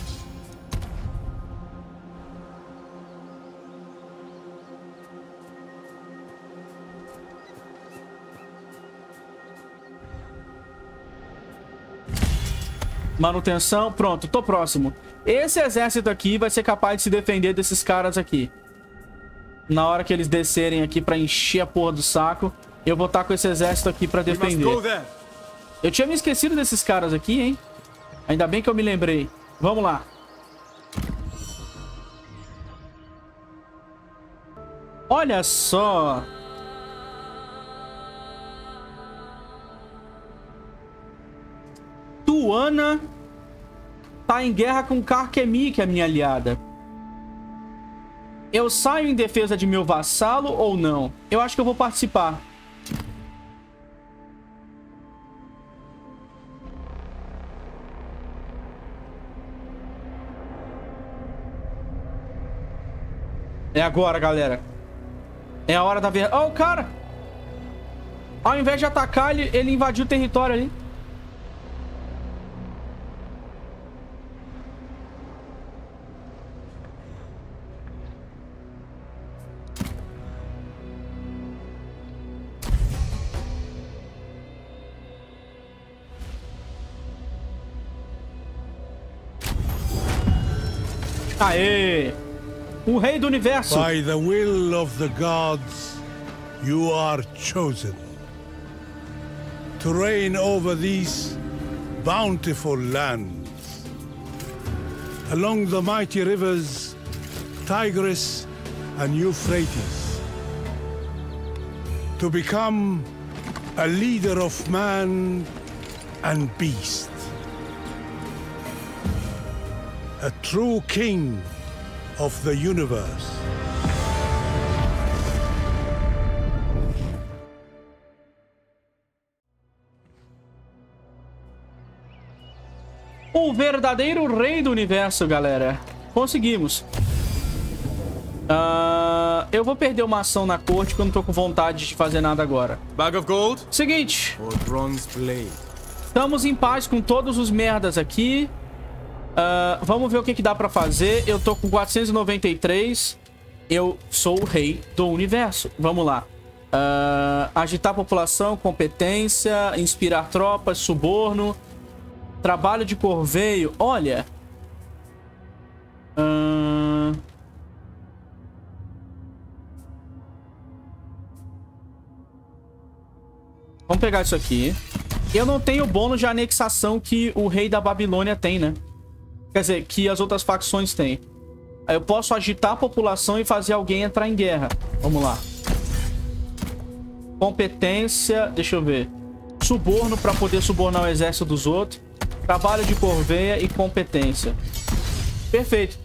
Manutenção. Pronto, tô próximo. Esse exército aqui vai ser capaz de se defender desses caras aqui. Na hora que eles descerem aqui pra encher a porra do saco, eu vou estar com esse exército aqui pra defender. Eu tinha me esquecido desses caras aqui, hein? Ainda bem que eu me lembrei. Vamos lá. Olha só. Tuana tá em guerra com Karkemi, que é minha aliada. Eu saio em defesa de meu vassalo ou não? Eu acho que eu vou participar. É agora, galera. É a hora da ver... Oh, o cara! Ao invés de atacar, ele, ele invadiu o território ali. Aê! O rei do universo. By the will of the gods, you are chosen to reign over these bountiful lands, along the mighty rivers Tigris and Euphrates, to become a leader of man and beast. A true king of the universe. O verdadeiro rei do universo, galera. Conseguimos. Uh, eu vou perder uma ação na corte porque eu não tô com vontade de fazer nada agora. Bag of gold? Seguinte. Or bronze blade? Estamos em paz com todos os merdas aqui. Uh, vamos ver o que, que dá pra fazer. Eu tô com quatrocentos e noventa e três. Eu sou o rei do universo. Vamos lá. Uh, agitar a população, competência, inspirar tropas, suborno, trabalho de corveio. Olha. Uh... Vamos pegar isso aqui. Eu não tenho o bônus de anexação que o rei da Babilônia tem, né? Quer dizer, que as outras facções têm. Aí eu posso agitar a população e fazer alguém entrar em guerra. Vamos lá. Competência, deixa eu ver. Suborno para poder subornar o exército dos outros. Trabalho de corveia e competência. Perfeito.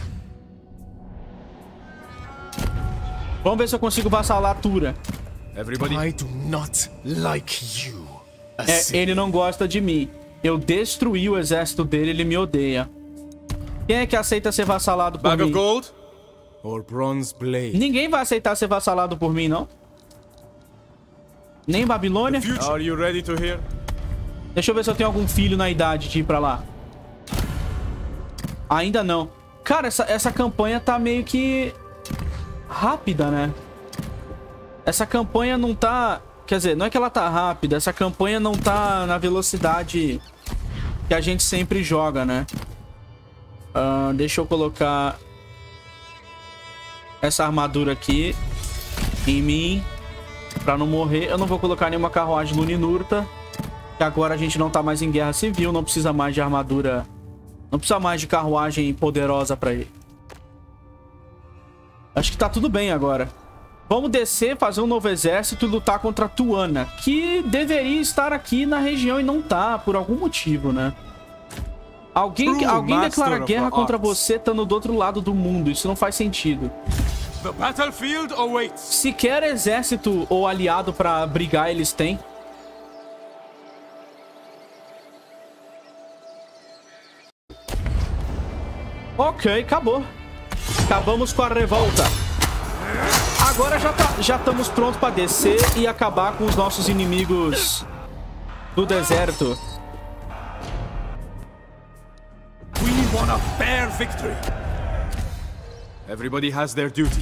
Vamos ver se eu consigo vassalar a Tura. Everybody. I do not like you. É, ele não gosta de mim. Eu destruí o exército dele, ele me odeia. Quem é que aceita ser vassalado por Bag mim? of gold? Or bronze blade? Ninguém vai aceitar ser vassalado por mim, não? Nem Babilônia? Are you ready to hear? Deixa eu ver se eu tenho algum filho na idade de ir pra lá. Ainda não. Cara, essa, essa campanha tá meio que... rápida, né? Essa campanha não tá... Quer dizer, não é que ela tá rápida. Essa campanha não tá na velocidade que a gente sempre joga, né? Uh, deixa eu colocar essa armadura aqui em mim pra não morrer. Eu não vou colocar nenhuma carruagem Luninurta, que agora a gente não tá mais em guerra civil. Não precisa mais de armadura. Não precisa mais de carruagem poderosa pra ele. Acho que tá tudo bem agora. Vamos descer, fazer um novo exército e lutar contra Tuana, que deveria estar aqui na região e não tá, por algum motivo, né? Alguém, alguém declara guerra contra você estando do outro lado do mundo. Isso não faz sentido. The battlefield awaits. Sequer exército ou aliado pra brigar eles têm. Ok, acabou. Acabamos com a revolta. Agora já tá, já estamos prontos para descer e acabar com os nossos inimigos do deserto. We want a fair victory. Everybody has their duty.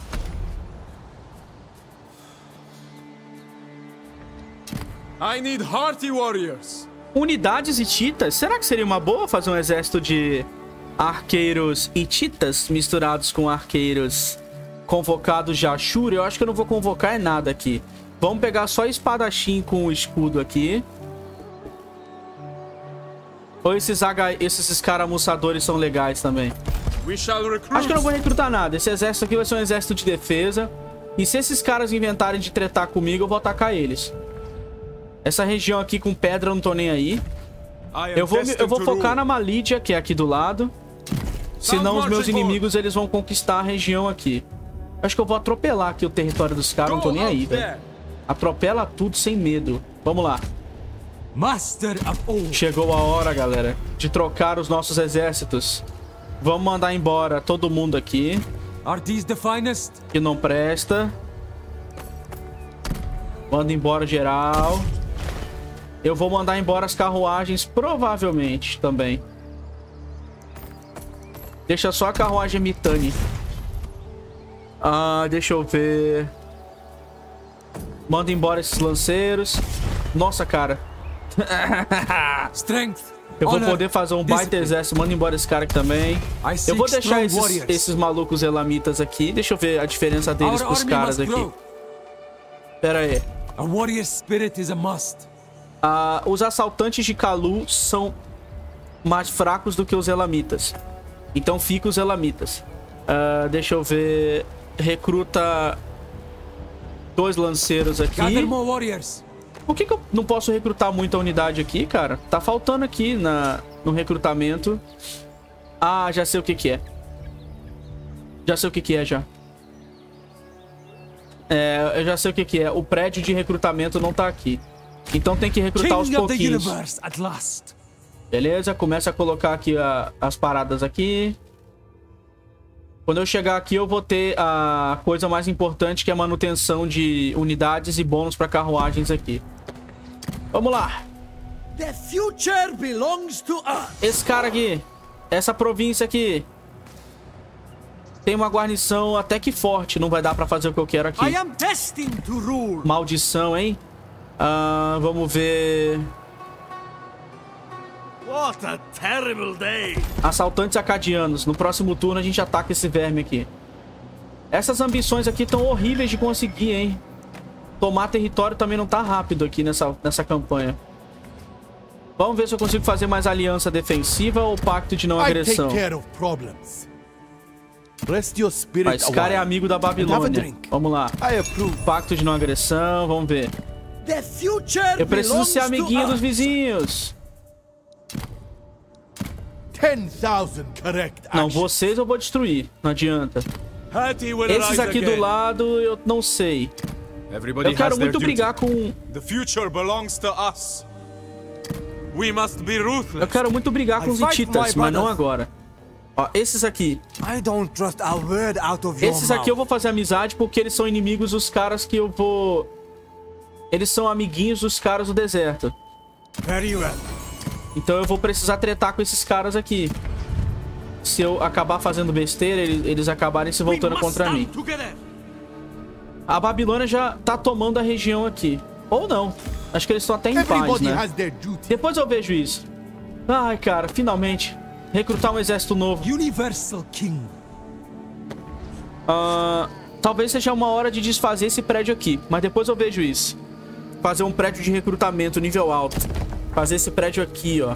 I need hearty warriors. Unidades e titas? Será que seria uma boa fazer um exército de arqueiros e titas misturados com arqueiros convocados de Ashura? Eu acho que eu não vou convocar nada aqui. Vamos pegar só espadachim com o escudo aqui. Ou esses, H... esses escaramuçadores são legais também. Acho que eu não vou recrutar nada. Esse exército aqui vai ser um exército de defesa. E se esses caras inventarem de tretar comigo, eu vou atacar eles. Essa região aqui com pedra eu não tô nem aí. Eu vou, eu vou focar na Malídia, que é aqui do lado. Senão os meus inimigos eles vão conquistar a região aqui. Acho que eu vou atropelar aqui o território dos caras. Não tô nem aí, velho. Atropela tudo sem medo. Vamos lá. Chegou a hora, galera, de trocar os nossos exércitos. Vamos mandar embora todo mundo aqui que não presta. Manda embora geral. Eu vou mandar embora as carruagens, provavelmente, também. Deixa só a carruagem Mitani. Ah, deixa eu ver. Manda embora esses lanceiros. Nossa, cara. Eu vou poder fazer um baita exército. Manda embora esse cara aqui também. Eu vou deixar esses, esses malucos elamitas aqui. Deixa eu ver a diferença deles pros caras aqui. Pera aí. A warrior spirit is a must. Ah, os assaltantes de Kalu são mais fracos do que os elamitas. Então fica os elamitas. Ah, deixa eu ver. Recruta dois lanceiros aqui. Por que, que eu não posso recrutar muita unidade aqui, cara? Tá faltando aqui na, no recrutamento. Ah, já sei o que que é. Já sei o que que é, já. É, eu já sei o que que é. O prédio de recrutamento não tá aqui. Então tem que recrutar aos pouquinhos. Beleza, começa a colocar aqui a, as paradas aqui. Quando eu chegar aqui, eu vou ter a coisa mais importante, que é a manutenção de unidades e bônus para carruagens aqui. Vamos lá. Esse cara aqui, essa província aqui, tem uma guarnição até que forte. Não vai dar pra fazer o que eu quero aqui. Maldição, hein? Ah, vamos ver. What a terrible day. Assaltantes acadianos. No próximo turno a gente ataca esse verme aqui. Essas ambições aqui estão horríveis de conseguir, hein? Tomar território também não tá rápido aqui nessa, nessa campanha. Vamos ver se eu consigo fazer mais aliança defensiva ou pacto de não agressão. Ah, esse cara é amigo da Babilônia. Vamos lá. Pacto de não agressão, vamos ver. Eu preciso ser amiguinho dos vizinhos. Não, vocês eu vou destruir. Não adianta. Esses aqui do lado eu não sei. Eu quero muito brigar com... Eu quero muito brigar com os hititas, mas não agora. Ó, esses aqui. Esses aqui eu vou fazer amizade porque eles são inimigos dos caras que eu vou... Eles são amiguinhos dos caras do deserto. Então eu vou precisar tretar com esses caras aqui. Se eu acabar fazendo besteira, eles, eles acabarem se voltando contra mim. A Babilônia já tá tomando a região aqui. Ou não. Acho que eles estão até em paz, né? Depois eu vejo isso. Ai, cara, finalmente. Recrutar um exército novo. Universal King. Uh, talvez seja uma hora de desfazer esse prédio aqui. Mas depois eu vejo isso. Fazer um prédio de recrutamento nível alto. Fazer esse prédio aqui, ó.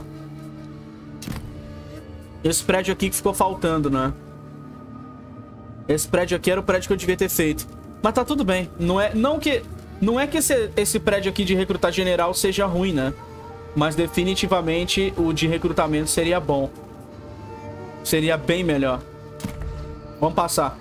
Esse prédio aqui que ficou faltando, né? Esse prédio aqui era o prédio que eu devia ter feito. Mas tá tudo bem. Não é, não que, não é que esse, esse prédio aqui de recrutar general seja ruim, né? Mas definitivamente o de recrutamento seria bom. Seria bem melhor. Vamos passar.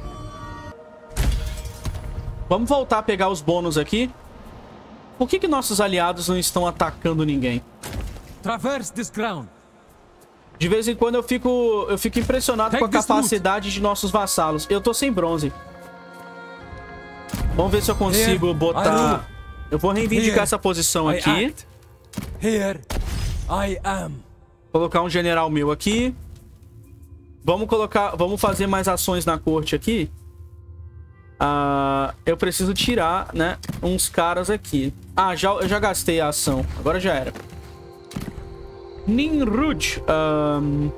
Vamos voltar a pegar os bônus aqui. Por que que nossos aliados não estão atacando ninguém? Traverse this ground. De vez em quando eu fico, eu fico impressionado com a capacidade de nossos vassalos. Eu tô sem bronze. Vamos ver se eu consigo botar... Eu vou reivindicar essa posição aqui. Here I am. Colocar um general meu aqui. Vamos colocar... Vamos fazer mais ações na corte aqui. Ah, eu preciso tirar, né, uns caras aqui. Ah, já, eu já gastei a ação. Agora já era. Nimrud. Um,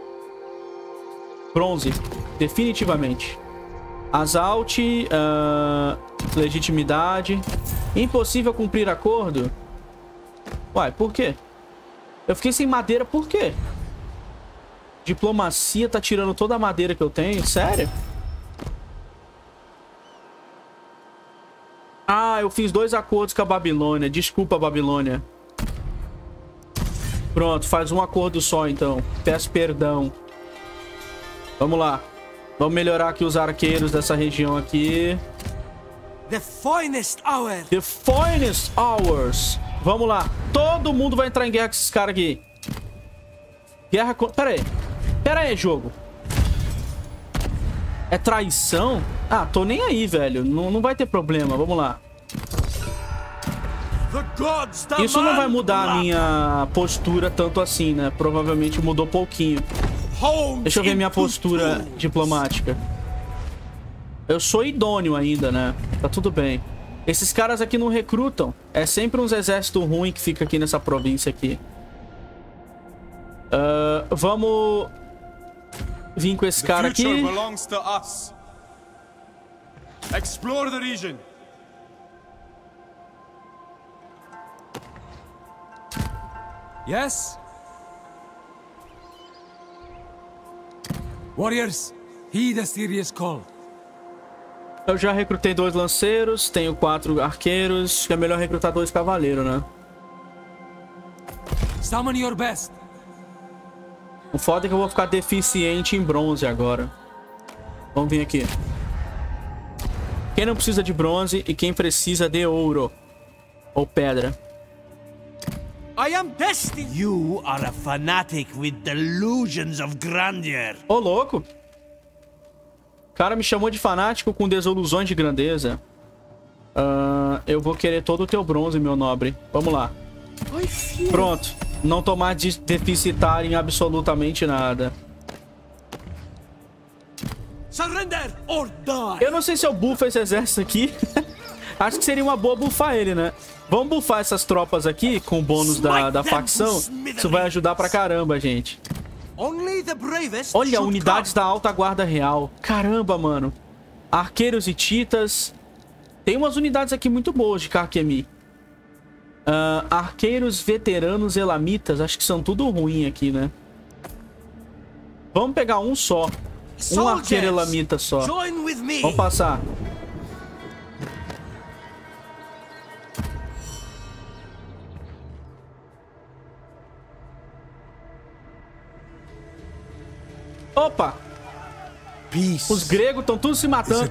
bronze. Definitivamente. Asalt. Uh, legitimidade. Impossível cumprir acordo. Uai, por quê? Eu fiquei sem madeira, por quê? Diplomacia tá tirando toda a madeira que eu tenho? Sério? Ah, eu fiz dois acordos com a Babilônia. Desculpa, Babilônia. Pronto, faz um acordo só, então. Peço perdão. Vamos lá. Vamos melhorar aqui os arqueiros dessa região aqui. The finest hour. The finest hours. Vamos lá. Todo mundo vai entrar em guerra com esses caras aqui. Guerra com... Pera aí. Pera aí, jogo. É traição? Ah, tô nem aí, velho. Não, não vai ter problema. Vamos lá. Isso não vai mudar a minha postura tanto assim, né? Provavelmente mudou pouquinho. Deixa eu ver minha postura diplomática. Eu sou idôneo ainda, né? Tá tudo bem. Esses caras aqui não recrutam. É sempre uns exércitos ruins que fica aqui nessa província aqui. Uh, vamos vir com esse cara aqui. Explore the region. Yes? Warriors, heed a serious call. Eu já recrutei dois lanceiros, tenho quatro arqueiros. É melhor recrutar dois cavaleiros, né? Summon your best. O foda é que eu vou ficar deficiente em bronze agora. Vamos vir aqui. Quem não precisa de bronze e quem precisa de ouro. Ou pedra. I am destined. You are a fanatic with delusions of grandeur. Ô, louco. O cara me chamou de fanático com desilusões de grandeza. Uh, eu vou querer todo o teu bronze, meu nobre. Vamos lá. Pronto. Não tô mais de deficitário em absolutamente nada. Surrender or die. Eu não sei se eu buffo esse exército aqui. Acho que seria uma boa buffar ele, né? Vamos buffar essas tropas aqui com o bônus da, da facção. Isso vai ajudar pra caramba, gente. Olha, unidades da alta guarda real. Caramba, mano. Arqueiros e titas. Tem umas unidades aqui muito boas de Karkemi. Uh, arqueiros veteranos elamitas. Acho que são tudo ruim aqui, né? Vamos pegar um só. Um arqueiro elamita só. Vamos passar. Opa! Os gregos estão todos se matando.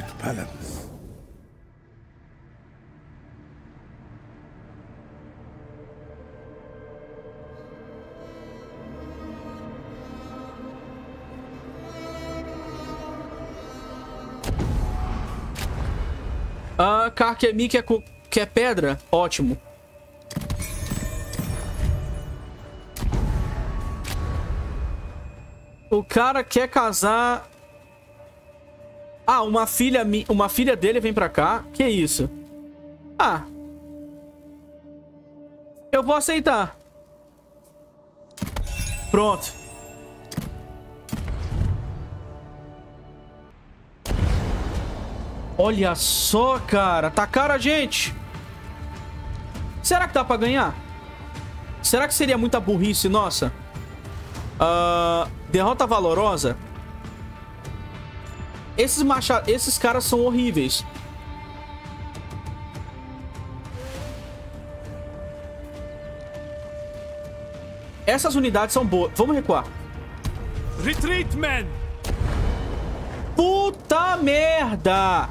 Ah, Karkemi quer, quer pedra? Ótimo. O cara quer casar... Ah, uma filha, uma filha dele vem pra cá? Que isso? Ah. Eu vou aceitar. Pronto. Olha só, cara. Atacaram a gente. Será que dá pra ganhar? Será que seria muita burrice nossa? Uh, derrota valorosa. Esses macha... Esses caras são horríveis. Essas unidades são boas. Vamos recuar. Retreat, man! Puta merda!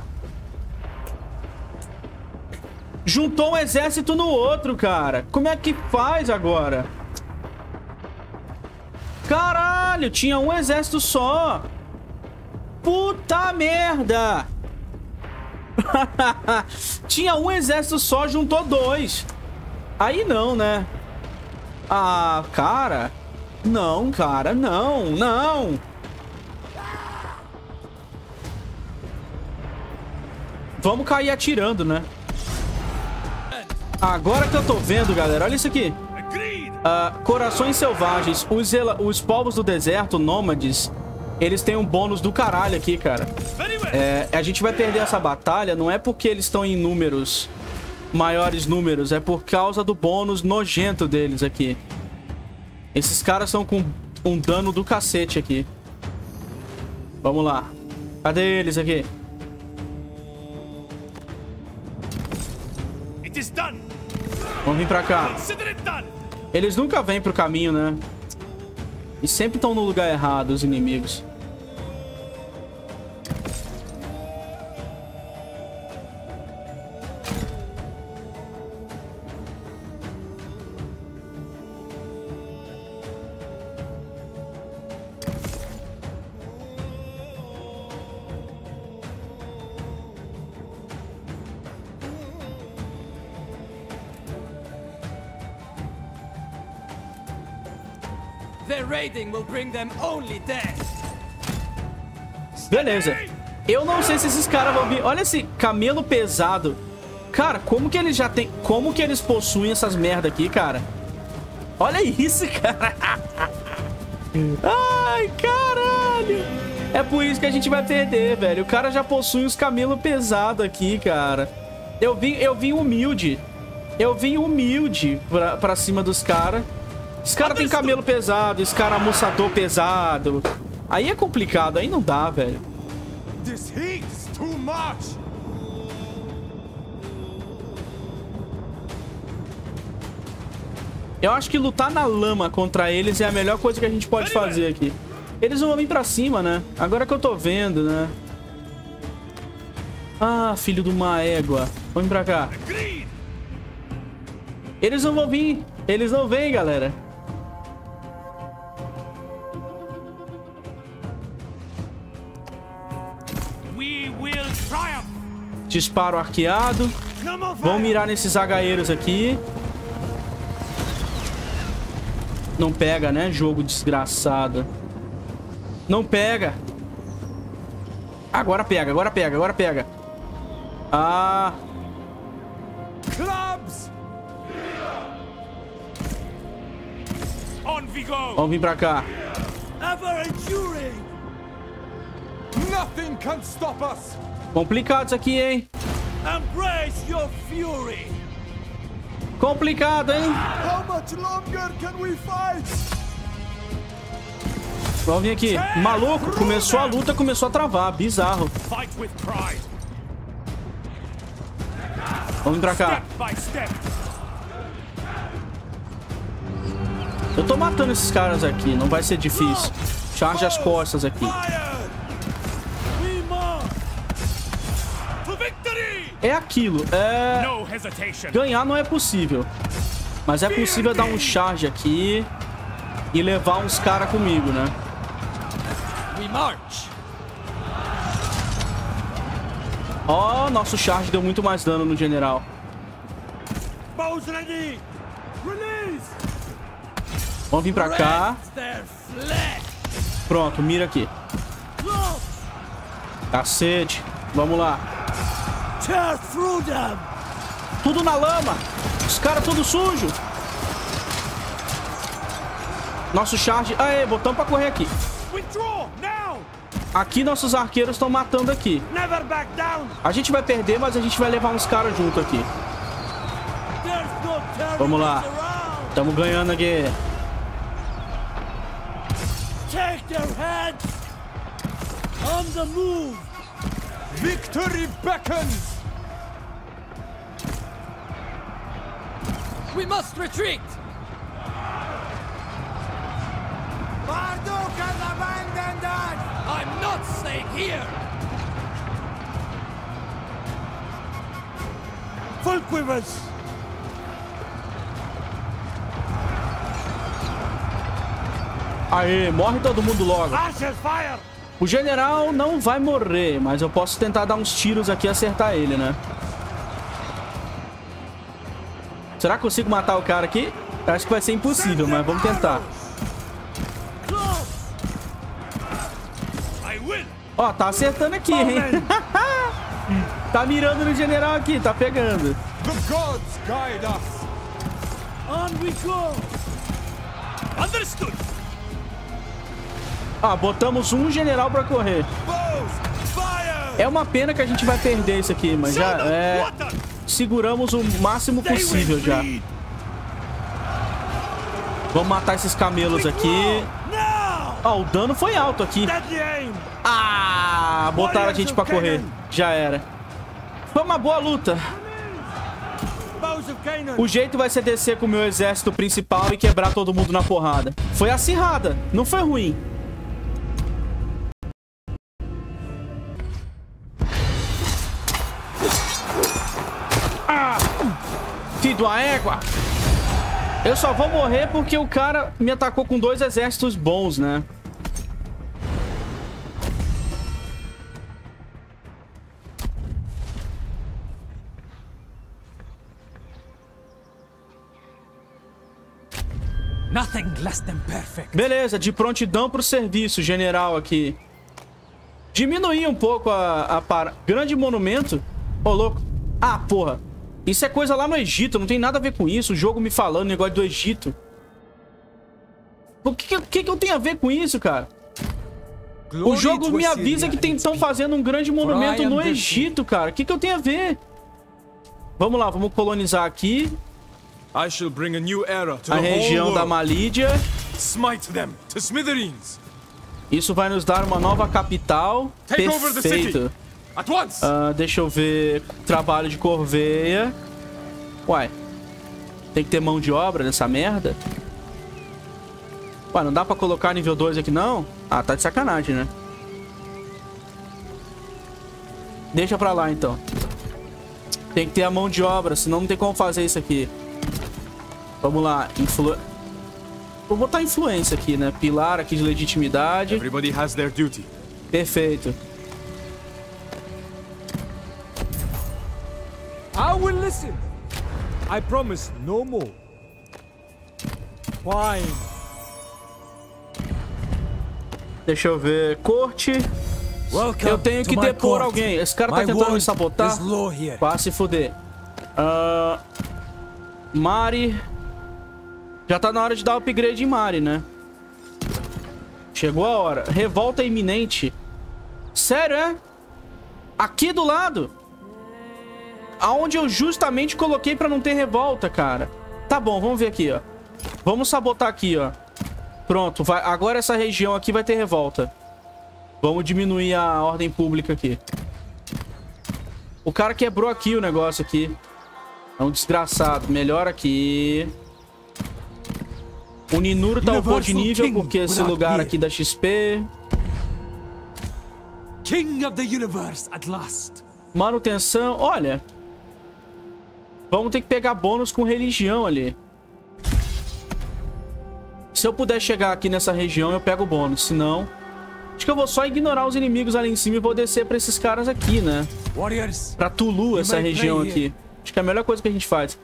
Juntou um exército no outro, cara. Como é que faz agora? Caralho, tinha um exército só. Puta merda. Tinha um exército só, juntou dois. Aí não, né? Ah, cara. Não, cara, não, não. Vamos cair atirando, né? Agora que eu tô vendo, galera, olha isso aqui. Uh, corações selvagens. Os, os povos do deserto, nômades, eles têm um bônus do caralho aqui, cara. É, a gente vai perder essa batalha, não é porque eles estão em números, maiores números, é por causa do bônus nojento deles aqui. Esses caras estão com um dano do cacete aqui. Vamos lá. Cadê eles aqui? Vamos vir pra cá. Eles nunca vêm pro caminho, né? E sempre estão no lugar errado, os inimigos. Beleza. Eu não sei se esses caras vão vir. Olha esse camelo pesado. Cara, como que eles já tem... Como que eles possuem essas merda aqui, cara? Olha isso, cara. Ai, caralho. É por isso que a gente vai perder, velho. O cara já possui os camelos pesados aqui, cara. Eu vim, eu vim humilde. Eu vim humilde pra, pra cima dos caras. Esse cara tem camelo pesado, esse cara amussador pesado. Aí é complicado, aí não dá, velho. Eu acho que lutar na lama contra eles é a melhor coisa que a gente pode fazer aqui. Eles vão vir pra cima, né? Agora que eu tô vendo, né? Ah, filho de uma égua. Vamos pra cá. Eles não vão vir. Eles não vêm, galera. Disparo arqueado. Vamos mirar nesses zagaeiros aqui. Não pega, né? Jogo desgraçado. Não pega. Agora pega, agora pega, agora pega. Ah. Vamos vir pra cá. Complicado isso aqui, hein? Complicado, hein? Vamos vir aqui. Maluco, começou a luta, começou a travar. Bizarro. Vamos vir pra cá. Eu tô matando esses caras aqui, não vai ser difícil. Charge as costas aqui. É aquilo, é... Ganhar não é possível. Mas é possível dar um charge aqui e levar uns caras comigo, né? Ó, oh, nosso charge deu muito mais dano no general. Vamos vir pra cá. Pronto, mira aqui. Cacete. Vamos lá. Tudo na lama. Os caras tudo sujo. Nosso charge... Aê, botamos pra correr aqui. Aqui nossos arqueiros estão matando aqui. A gente vai perder, mas a gente vai levar uns caras junto aqui. Vamos lá. Estamos ganhando aqui. Take their heads on the move. Victory beckons. We must retreat. Marduk has abandoned us. I'm not staying here. Full quivers. Aê, morre todo mundo logo. O general não vai morrer, mas eu posso tentar dar uns tiros aqui e acertar ele, né? Será que consigo matar o cara aqui? Eu acho que vai ser impossível, mas vamos tentar. Ó, tá acertando aqui, hein? Tá mirando no general aqui, tá pegando. The gods guide us. On we go. Understood. Ah, botamos um general pra correr. É uma pena que a gente vai perder isso aqui, mas já é... Seguramos o máximo possível já. Vamos matar esses camelos aqui. Ó, oh, o dano foi alto aqui. Ah, botaram a gente pra correr. Já era. Foi uma boa luta. O jeito vai ser descer com o meu exército principal e quebrar todo mundo na porrada. Foi acirrada, não foi ruim. Ah, filho da égua. Eu só vou morrer porque o cara me atacou com dois exércitos bons, né? Nothing less than perfect. Beleza, de prontidão pro serviço, general aqui. Diminuir um pouco a, a para... Grande monumento. Ô, louco. Ah, porra. Isso é coisa lá no Egito, não tem nada a ver com isso. O jogo me falando, negócio do Egito. O que, que, que eu tenho a ver com isso, cara? O jogo me avisa que estão fazendo um grande monumento no Egito, cara. O que, que eu tenho a ver? Vamos lá, vamos colonizar aqui. I shall bring a new era to a the região whole da world. Malídia. Smite them to smithereens. Isso vai nos dar uma nova capital. Take over the city. Perfeito. At once. Uh, deixa eu ver. Trabalho de corveia. Uai. Tem que ter mão de obra nessa merda? Ué, não dá pra colocar nível dois aqui, não? Ah, tá de sacanagem, né? Deixa pra lá, então. Tem que ter a mão de obra, senão não tem como fazer isso aqui. Vamos lá. Influ... Vou botar influência aqui, né? Pilar aqui de legitimidade. Everybody has their duty. Perfeito. I will listen. I promise no more. Fine. Deixa eu ver. Corte. Welcome eu tenho que to my depor court. alguém. Esse cara tá My tentando me word sabotar. is law here. Pra se fuder. Uh, Mari. Já tá na hora de dar upgrade em Mari, né? Chegou a hora. Revolta iminente. Sério, é? Aqui do lado. Aonde eu justamente coloquei pra não ter revolta, cara. Tá bom, vamos ver aqui, ó. Vamos sabotar aqui, ó. Pronto, vai... agora essa região aqui vai ter revolta. Vamos diminuir a ordem pública aqui. O cara quebrou aqui o negócio aqui. É um desgraçado. Melhor aqui. O Ninuro tá upou de nível porque esse lugar aqui dá X P. King of the universe at last. Manutenção. Olha. Vamos ter que pegar bônus com religião ali. Se eu puder chegar aqui nessa região, eu pego o bônus. Se não, acho que eu vou só ignorar os inimigos ali em cima e vou descer pra esses caras aqui, né? Pra Tulu, essa região aqui. Acho que é a melhor coisa que a gente faz.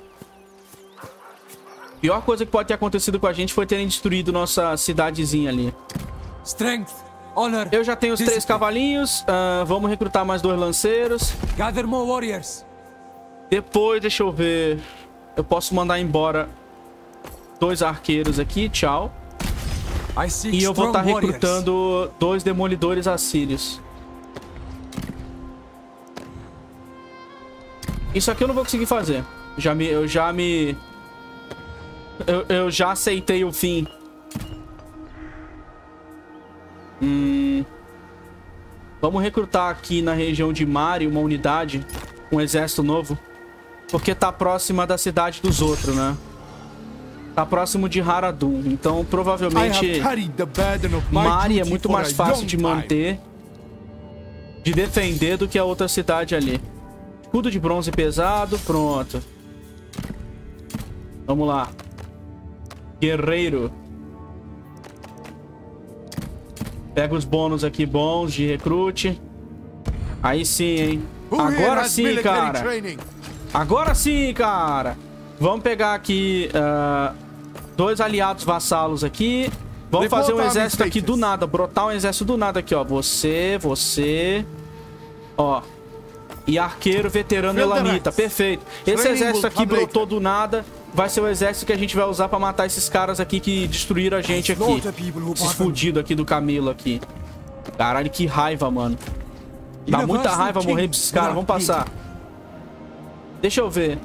A pior coisa que pode ter acontecido com a gente foi terem destruído nossa cidadezinha ali. Strength, honor, eu já tenho os três cavalinhos. Uh, vamos recrutar mais dois lanceiros. Gather more warriors. Depois, deixa eu ver. Eu posso mandar embora dois arqueiros aqui. Tchau. E eu vou estar recrutando dois demolidores assírios. Isso aqui eu não vou conseguir fazer. Já me, eu já me... Eu, eu já aceitei o fim. Hum... Vamos recrutar aqui na região de Mari uma unidade. Um exército novo. Porque tá próxima da cidade dos outros, né? Tá próximo de Haradum. Então, provavelmente... Mari é muito mais fácil de manter. De defender do que a outra cidade ali. Escudo de bronze pesado. Pronto. Vamos lá. Guerreiro. Pega os bônus aqui bons de recrute. Aí sim, hein? Agora sim, cara. Agora sim, cara. Vamos pegar aqui uh, dois aliados vassalos aqui. Vamos fazer um exército aqui do nada. Brotar um exército do nada aqui, ó. Você, você... Ó. E arqueiro veterano elamita. Perfeito. Esse exército aqui brotou do nada. Vai ser o exército que a gente vai usar pra matar esses caras aqui que destruíram a gente aqui. Esses fudidos aqui do camelo aqui. Caralho, que raiva, mano. Dá muita raiva morrer pra esses caras. Vamos passar. Deixa eu ver.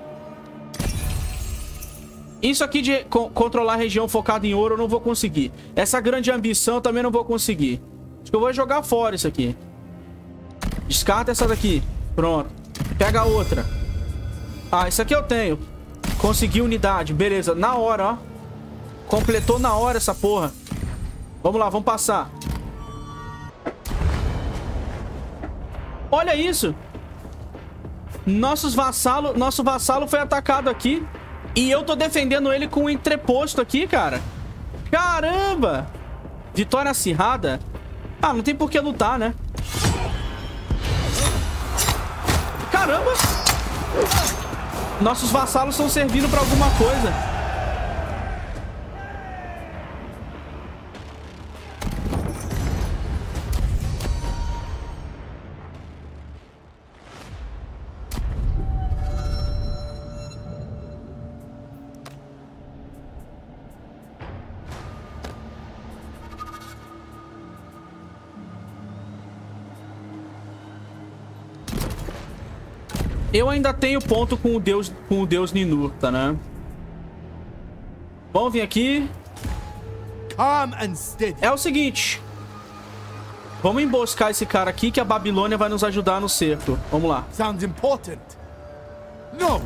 Isso aqui de co controlar a região focada em ouro eu não vou conseguir. Essa grande ambição eu também não vou conseguir. Acho que eu vou jogar fora isso aqui. Descarta essa daqui. Pronto. Pega a outra. Ah, isso aqui eu tenho. Consegui unidade. Beleza. Na hora, ó. Completou na hora essa porra. Vamos lá, vamos passar. Olha isso. Nossos vassalo, nosso vassalo foi atacado aqui. E eu tô defendendo ele com um entreposto aqui, cara. Caramba! Vitória acirrada? Ah, não tem por que lutar, né? Caramba! Nossos vassalos estão servindo pra alguma coisa. Eu ainda tenho ponto com o deus, com o deus Ninurta, né? Vamos vir aqui. É o seguinte. Vamos emboscar esse cara aqui que a Babilônia vai nos ajudar no cerco. Vamos lá. Sounds important. No.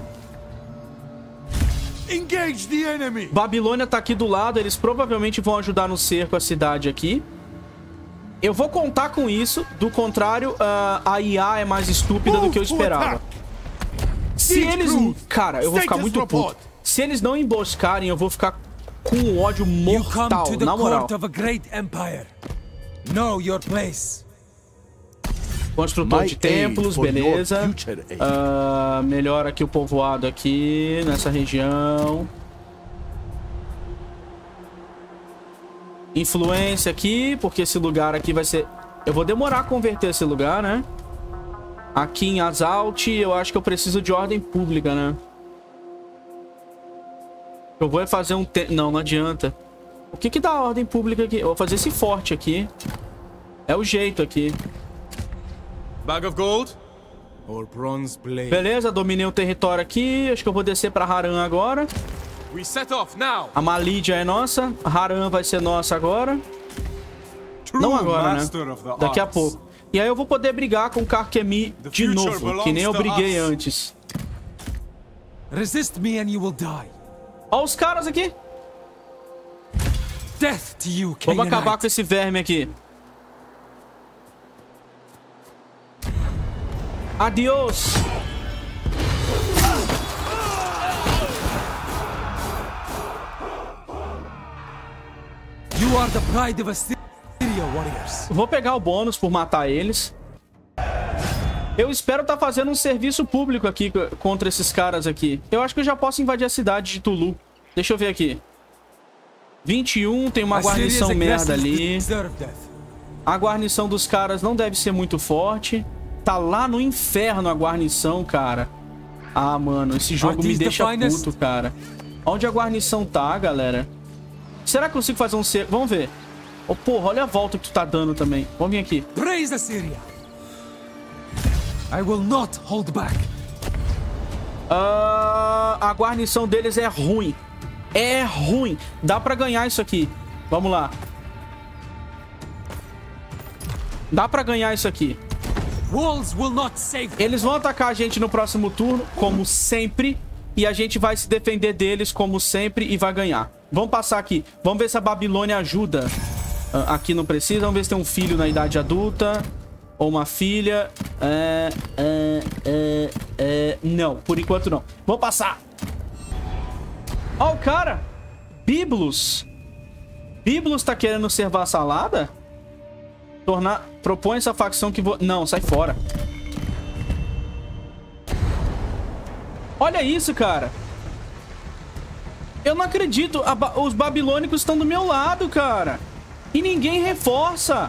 Engage the enemy. Babilônia tá aqui do lado. Eles provavelmente vão ajudar no cerco a cidade aqui. Eu vou contar com isso. Do contrário, uh, a I A é mais estúpida do que eu esperava. Se eles... Cara, eu vou ficar muito puto. Se eles não emboscarem, eu vou ficar com um ódio mortal, na moral. Construtor de templos, beleza. Uh, melhora aqui o povoado aqui, nessa região. Influência aqui, porque esse lugar aqui vai ser... Eu vou demorar a converter esse lugar, né? Aqui em Azalt, eu acho que eu preciso de ordem pública, né? Eu vou fazer um... Te... Não, não adianta. O que que dá ordem pública aqui? Eu vou fazer esse forte aqui. É o jeito aqui. Bag of gold? Or bronze blade. Beleza, dominei o território aqui. Acho que eu vou descer pra Haran agora. We set off now. A Malídia é nossa. Haran vai ser nossa agora. True não agora, né? Daqui a pouco. E aí eu vou poder brigar com o Karkemi de novo, que nem eu briguei antes. Resist me and you will die. Olha os caras aqui. Death to you, vamos acabar com esse verme aqui. Adiós. You are the pride of Assyria, warriors. Vou pegar o bônus por matar eles. Eu espero estar tá fazendo um serviço público aqui contra esses caras aqui. Eu acho que eu já posso invadir a cidade de Tulu. Deixa eu ver aqui. vinte e um, tem uma guarnição merda ali. A guarnição dos caras não deve ser muito forte. Tá lá no inferno a guarnição, cara. Ah, mano, esse jogo me deixa puto, cara. Onde a guarnição tá, galera? Será que eu consigo fazer um cerco? Vamos ver. Oh, porra, olha a volta que tu tá dando também. Vamos vir aqui. Praise Assyria. I will not hold back. Uh, a guarnição deles é ruim. É ruim. Dá pra ganhar isso aqui. Vamos lá. Dá pra ganhar isso aqui. Walls will not save. Eles vão atacar a gente no próximo turno, como sempre. E a gente vai se defender deles, como sempre, e vai ganhar. Vamos passar aqui. Vamos ver se a Babilônia ajuda. Uh, aqui não precisa. Vamos ver se tem um filho na idade adulta. Ou uma filha. É, é, é, é, não, por enquanto não. Vamos passar. Ó, o cara. Biblos. Biblos tá querendo ser vassalada? Tornar... Propõe essa facção que... Vo... Não, sai fora. Olha isso, cara. Eu não acredito. Ba... Os babilônicos estão do meu lado, cara. E ninguém reforça.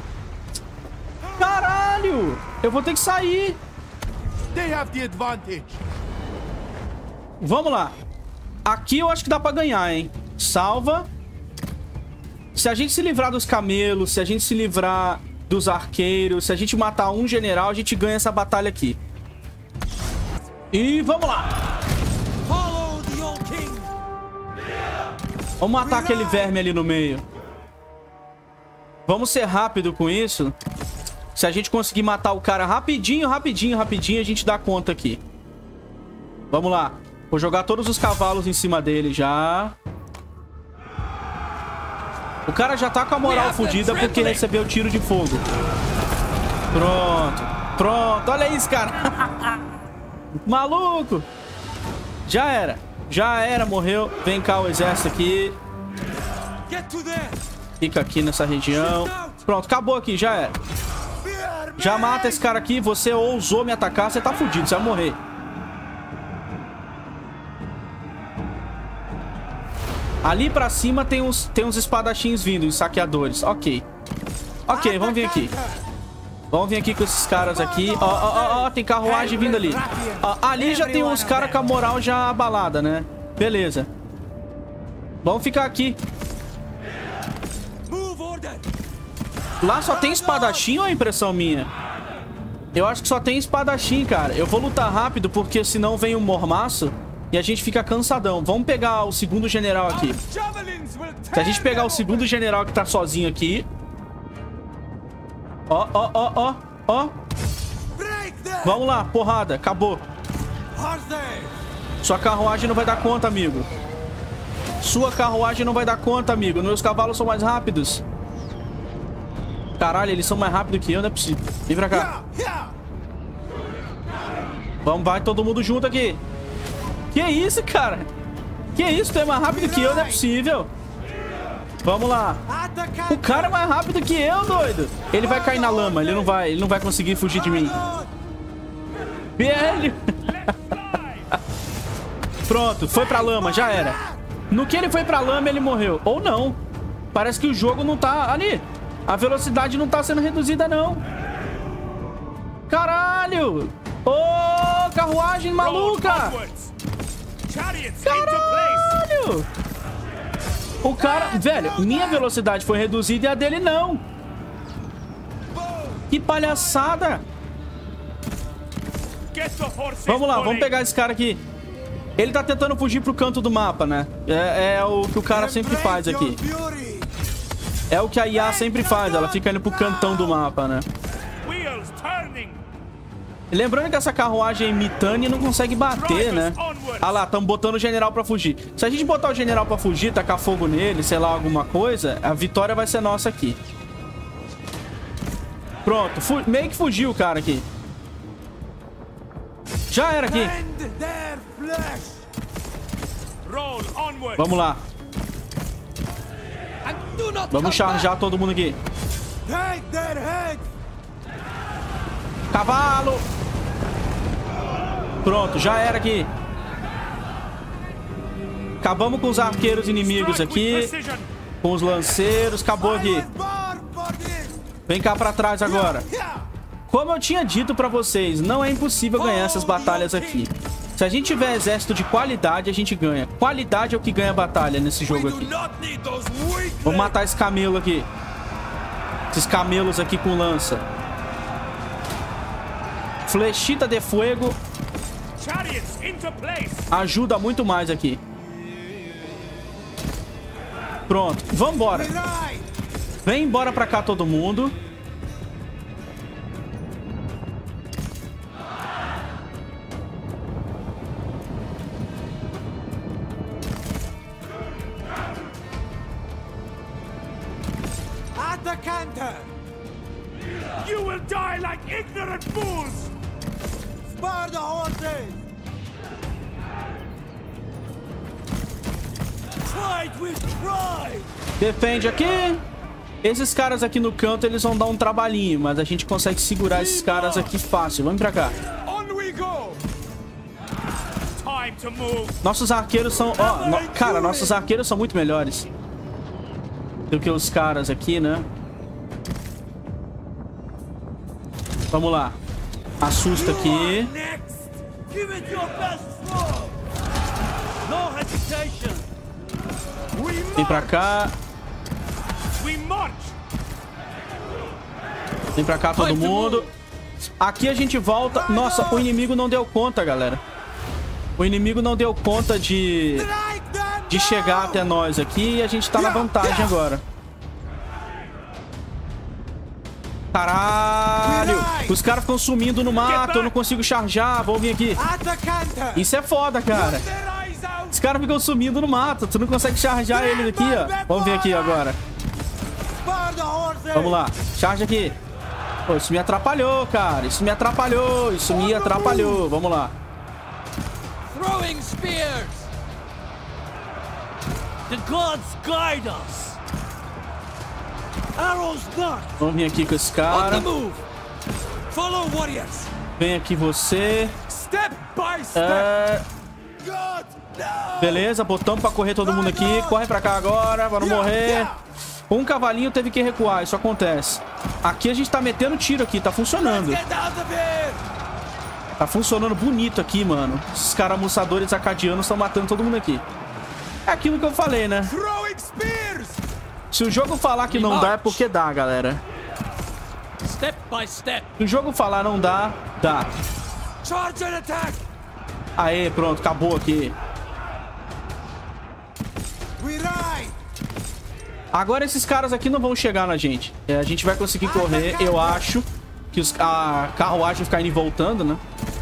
Caralho. Eu vou ter que sair. They have the advantage. Vamos lá. Aqui eu acho que dá pra ganhar, hein? Salva. Se a gente se livrar dos camelos, se a gente se livrar dos arqueiros, se a gente matar um general, a gente ganha essa batalha aqui. E vamos lá. Vamos matar aquele verme ali no meio. Vamos ser rápido com isso. Se a gente conseguir matar o cara rapidinho, rapidinho, rapidinho, a gente dá conta aqui. Vamos lá. Vou jogar todos os cavalos em cima dele já. O cara já tá com a moral fodida porque recebeu tiro de fogo. Pronto. Pronto. Olha isso, cara. Maluco. Já era. Já era, morreu. Vem cá o exército aqui. Fica aqui nessa região. Pronto, acabou aqui, já era. Já mata esse cara aqui. Você ousou me atacar, você tá fudido, você vai morrer. Ali pra cima tem uns, tem uns espadachins vindo, os saqueadores. Ok. Ok, vamos vir aqui. Vamos vir aqui com esses caras aqui. Ó, ó, ó, ó, tem carruagem vindo ali. Ó, ali já tem uns caras com a moral já abalada, né? Beleza. Vamos ficar aqui. Lá só tem espadachim ou é impressão minha? Eu acho que só tem espadachim, cara. Eu vou lutar rápido porque senão vem um mormaço e a gente fica cansadão. Vamos pegar o segundo general aqui. Se a gente pegar o segundo general que tá sozinho aqui. Ó, ó, ó, ó, ó. Vamos lá, porrada, acabou. Sua carruagem não vai dar conta, amigo. Sua carruagem não vai dar conta, amigo. Meus cavalos são mais rápidos. Caralho, eles são mais rápidos que eu, não é possível. Vem pra cá. Vamos, vai todo mundo junto aqui. Que isso, cara? Que isso, tu é mais rápido que eu, não é possível. Vamos lá. O cara é mais rápido que eu, doido. Ele vai cair na lama, ele não vai, ele não vai conseguir fugir de mim. Velho. Pronto, foi pra lama, já era. No que ele foi pra lama, ele morreu. Ou não. Parece que o jogo não tá... Ali. A velocidade não tá sendo reduzida, não. Caralho. Ô, oh, carruagem maluca. Caralho. O cara... Velho, minha velocidade foi reduzida e a dele não. Que palhaçada. Vamos lá, vamos pegar esse cara aqui. Ele tá tentando fugir pro canto do mapa, né? É, é o que o cara sempre faz aqui. É o que a I A sempre faz. Ela fica indo pro cantão do mapa, né? Lembrando que essa carruagem Mitani não consegue bater, né? Ah lá, estamos botando o general pra fugir. Se a gente botar o general pra fugir, tacar fogo nele, sei lá, alguma coisa, a vitória vai ser nossa aqui. Pronto, meio que fugiu o cara aqui. Já era aqui. Vamos lá. Vamos charjar todo mundo aqui. Cavalo. Pronto, já era aqui. Acabamos com os arqueiros inimigos aqui. Com os lanceiros. Acabou aqui. Vem cá pra trás agora. Como eu tinha dito pra vocês, não é impossível ganhar essas batalhas aqui. Se a gente tiver exército de qualidade, a gente ganha. Qualidade é o que ganha a batalha nesse jogo aqui. Vamos matar esse camelo aqui. Esses camelos aqui com lança. Flechita de fogo. Ajuda muito mais aqui. Pronto, vamos embora. Vem embora pra cá todo mundo. You will die like ignorant fools! Spare the horses! Fight with pride! Defende aqui. Esses caras aqui no canto, eles vão dar um trabalhinho, mas a gente consegue segurar esses caras aqui fácil. Vamos pra cá. Nossos arqueiros são... Ó, no... cara, nossos arqueiros são muito melhores do que os caras aqui, né? Vamos lá. Assusta aqui. Vem pra cá. Vem pra cá todo mundo. Aqui a gente volta. Nossa, o inimigo não deu conta, galera. O inimigo não deu conta de... De chegar até nós aqui. E a gente tá na vantagem agora. Caralho. Os caras ficam sumindo no mato. Eu não consigo charjar. Vamos vir aqui. Isso é foda, cara. Os caras ficam sumindo no mato. Tu não consegue charjar eles aqui, ó. Vamos vir aqui agora. Vamos lá. Charge aqui. Pô, isso me atrapalhou, cara. Isso me atrapalhou. Isso me atrapalhou. Vamos lá. Throwing spears. The gods guide us. Arrows not. Vamos vir aqui com esse cara. Follow warriors. Vem aqui você. Step by step. É... Beleza, botamos pra correr todo mundo aqui. Corre pra cá agora, pra não morrer. Um cavalinho teve que recuar, isso acontece. Aqui a gente tá metendo tiro aqui, tá funcionando. Tá funcionando bonito aqui, mano. Esses caramuçadores acadianos estão matando todo mundo aqui. É aquilo que eu falei, né? Se o jogo falar que não dá, é porque dá, galera. Se o jogo falar não dá, dá. Aê, pronto, acabou aqui. Agora esses caras aqui não vão chegar na gente. É, a gente vai conseguir correr, eu acho. Que os, a carruagem vai ficar indo e voltando, né?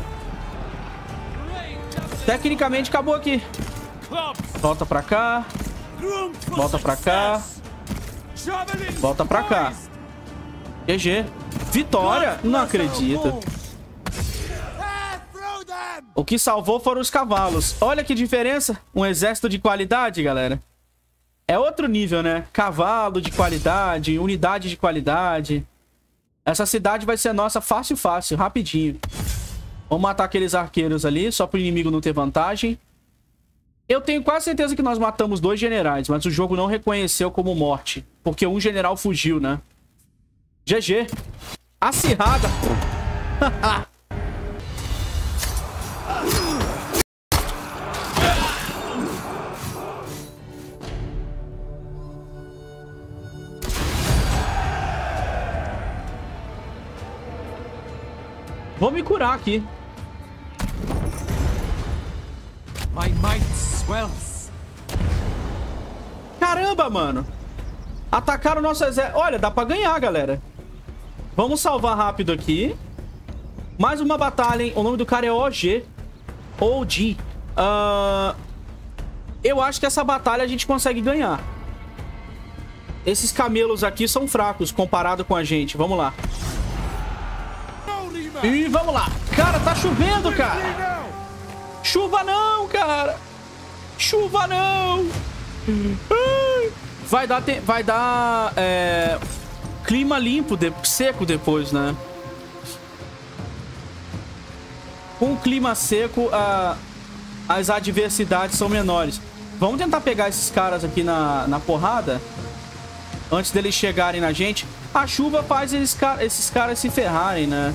Tecnicamente acabou aqui. Volta pra cá. Volta pra cá. Volta pra cá. G G. Vitória? Não acredito. O que salvou foram os cavalos. Olha que diferença. Um exército de qualidade, galera. É outro nível, né? Cavalo de qualidade, unidade de qualidade. Essa cidade vai ser nossa fácil, fácil, rapidinho. Vamos matar aqueles arqueiros ali, só pro inimigo não ter vantagem. Eu tenho quase certeza que nós matamos dois generais, mas o jogo não reconheceu como morte. Porque um general fugiu, né? G G. Acirrada. Vou me curar aqui. My might swells. Caramba, mano. Atacaram o nosso exército. Olha, dá pra ganhar, galera. Vamos salvar rápido aqui. Mais uma batalha, hein? O nome do cara é O G. O G. Uh... Eu acho que essa batalha a gente consegue ganhar. Esses camelos aqui são fracos comparado com a gente. Vamos lá. E vamos lá. Cara, tá chovendo, cara. Chuva não, cara. Chuva não. Vai dar, te... Vai dar é... clima limpo, de... seco depois, né? Com o clima seco, a... as adversidades são menores. Vamos tentar pegar esses caras aqui na, na porrada. Antes deles chegarem na gente. A chuva faz esses, car... esses caras se ferrarem, né?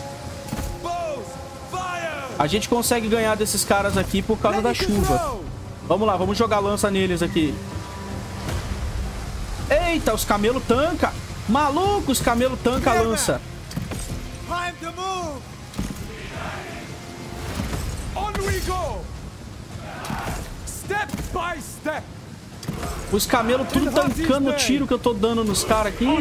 A gente consegue ganhar desses caras aqui por causa da chuva. Vamos lá, vamos jogar lança neles aqui. Eita, os camelos tanca. Maluco, os camelos tanca a lança. Os camelos tudo tancando o tiro que eu tô dando nos caras aqui.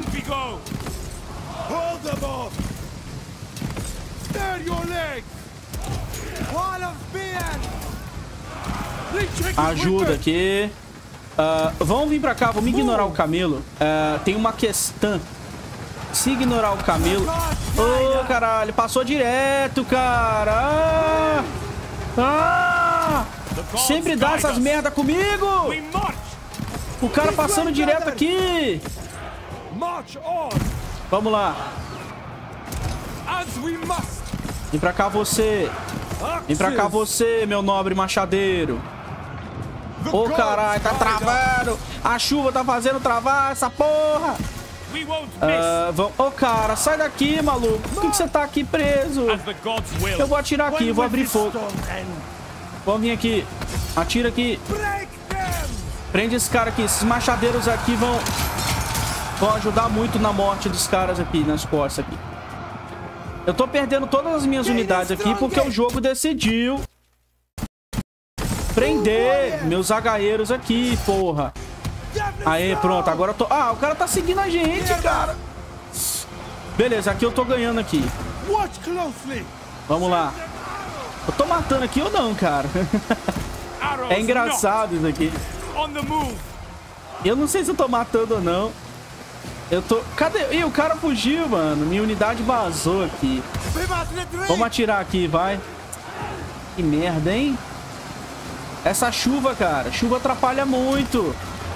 Ajuda aqui. Uh, vamos vir pra cá, vamos ignorar o camelo. Uh, tem uma questão. Se ignorar o camelo... Ô, oh, caralho, passou direto, cara. Ah! Ah! Sempre dá essas merda comigo. O cara passando direto aqui. Vamos lá. Vem pra cá você. Vem pra cá você, meu nobre machadeiro. Ô, oh, caralho, tá travando. A chuva tá fazendo travar essa porra. Uh, vamos... Ô, oh, cara, sai daqui, maluco. Por que, que você tá aqui preso? Eu vou atirar aqui, vou abrir fogo. Vamos vir aqui. Atira aqui. Prende esse cara aqui. Esses machadeiros aqui vão... Vão ajudar muito na morte dos caras aqui, nas costas aqui. Eu tô perdendo todas as minhas unidades aqui porque o jogo decidiu prender meus zagaeiros aqui, porra. Aê, pronto. Agora eu tô... Ah, o cara tá seguindo a gente, cara. Beleza, aqui eu tô ganhando aqui. Vamos lá. Eu tô matando aqui ou não, cara? É engraçado isso aqui. Eu não sei se eu tô matando ou não. Eu tô... Cadê? Ih, o cara fugiu, mano. Minha unidade vazou aqui. Vamos atirar aqui, vai. Que merda, hein? Essa chuva, cara. Chuva atrapalha muito.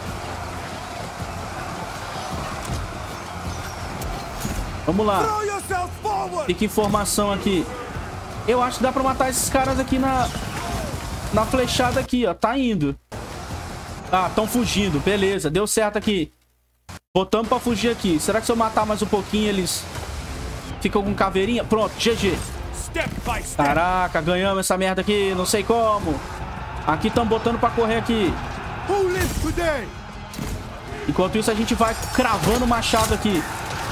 Vamos lá. Fica informação aqui. Eu acho que dá pra matar esses caras aqui na... Na flechada aqui, ó. Tá indo. Ah, tão fugindo. Beleza, deu certo aqui. Botamos pra fugir aqui. Será que se eu matar mais um pouquinho, eles ficam com caveirinha? Pronto, G G. Caraca, ganhamos essa merda aqui. Não sei como. Aqui estamos botando pra correr aqui. Enquanto isso, a gente vai cravando o machado aqui.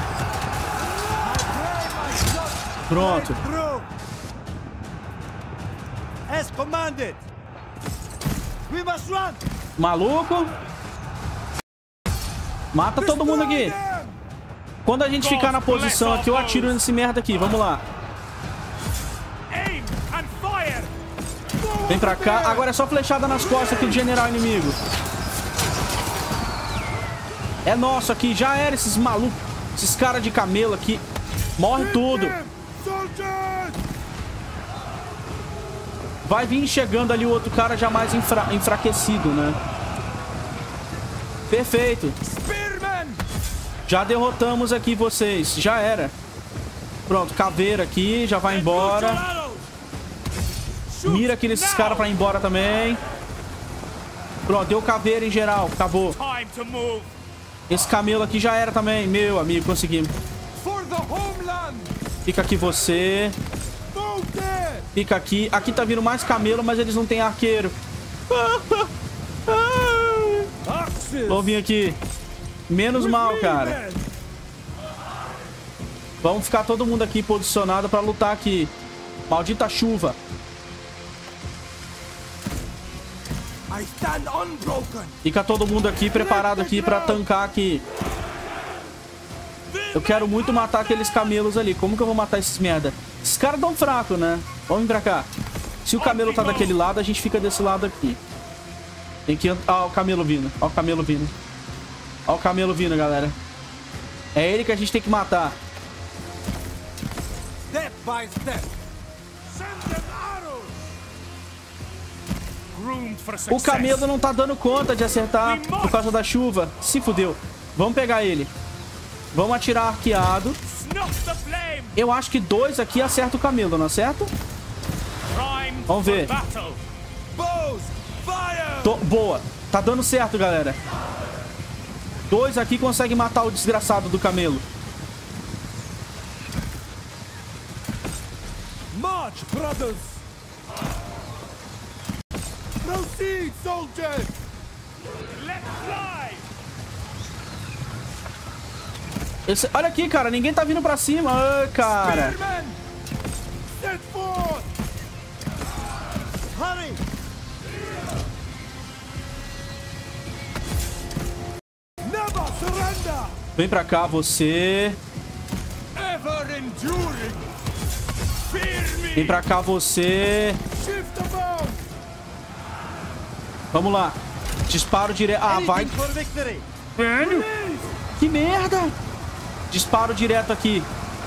Pronto. Maluco. Mata todo mundo aqui. Quando a gente ficar na posição aqui, eu atiro nesse merda aqui. Vamos lá. Vem pra cá. Agora é só flechada nas costas aqui do general inimigo. É nosso aqui. Já era esses malucos. Esses caras de camelo aqui. Morre tudo. Vai vir chegando ali o outro cara já mais enfra enfraquecido, né? Perfeito. Já derrotamos aqui vocês. Já era. Pronto, caveira aqui. Já vai embora. Mira aqui nesses caras pra ir embora também. Pronto, deu caveira em geral. Acabou. Esse camelo aqui já era também. Meu amigo, conseguimos. Fica aqui você. Fica aqui. Aqui tá vindo mais camelo, mas eles não têm arqueiro. Vamos vir aqui. Menos mal, cara. Vamos ficar todo mundo aqui posicionado pra lutar aqui. Maldita chuva. Fica todo mundo aqui preparado aqui pra tancar aqui. Eu quero muito matar aqueles camelos ali. Como que eu vou matar esses merda? Esses caras tão fracos, né? Vamos vir pra cá. Se o camelo tá daquele lado, a gente fica desse lado aqui. Tem que... Ó, o camelo vindo. Ó o camelo vindo. Ó o camelo vindo, galera. É ele que a gente tem que matar. Step by step. Send them arrows. O camelo não tá dando conta de acertar por causa da chuva. Se fudeu. Vamos pegar ele. Vamos atirar arqueado. Eu acho que dois aqui acerta o camelo, não acerta? Vamos ver. Tô... Boa. Tá dando certo, galera. Dois aqui conseguem matar o desgraçado do camelo. March, brothers. Proceed, soldiers. Let's fly. Esse... Olha aqui, cara. Ninguém tá vindo pra cima. Ai, cara. Set forth. Hurry. Never surrender. Vem pra cá, você. Ever enduring. Fear me. Vem pra cá, você. Shift about. Vamos lá. Disparo direto. Ah, vai. Velho. Que merda. Disparo direto aqui.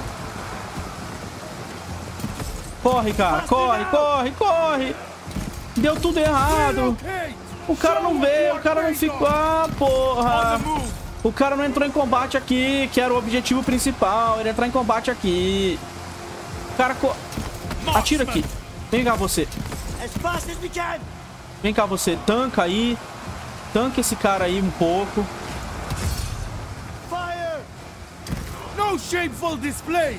Corre, cara. Corre, corre, corre. Deu tudo errado. O cara não veio. O cara não ficou. Ah, porra. O cara não entrou em combate aqui, que era o objetivo principal. Ele entrar em combate aqui. O cara... Co... Atira aqui. Vem cá você. Vem cá você. Tanca aí. Tanca esse cara aí um pouco. No shameful displays!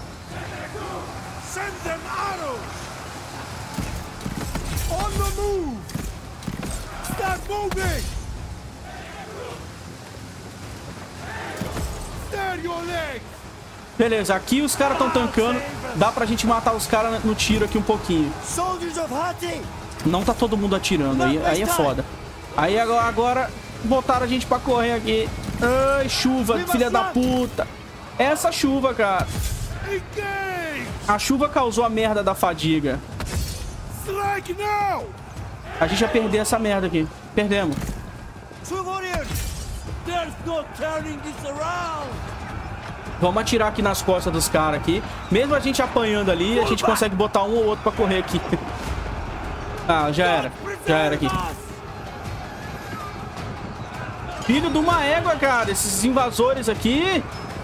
Send them arrows! On the move! Start moving! Stare your legs! Beleza, aqui os caras estão tancando. Dá pra gente matar os caras no tiro aqui um pouquinho. Não tá todo mundo atirando, aí, aí é foda. Aí agora, agora botaram a gente pra correr aqui. Ai, chuva, filha da puta. Essa chuva, cara. A chuva causou a merda da fadiga. A gente já perdeu essa merda aqui. Perdemos. Vamos atirar aqui nas costas dos caras aqui. Mesmo a gente apanhando ali, a gente consegue botar um ou outro pra correr aqui. Ah, já era. Já era aqui. Filho de uma égua, cara. Esses invasores aqui...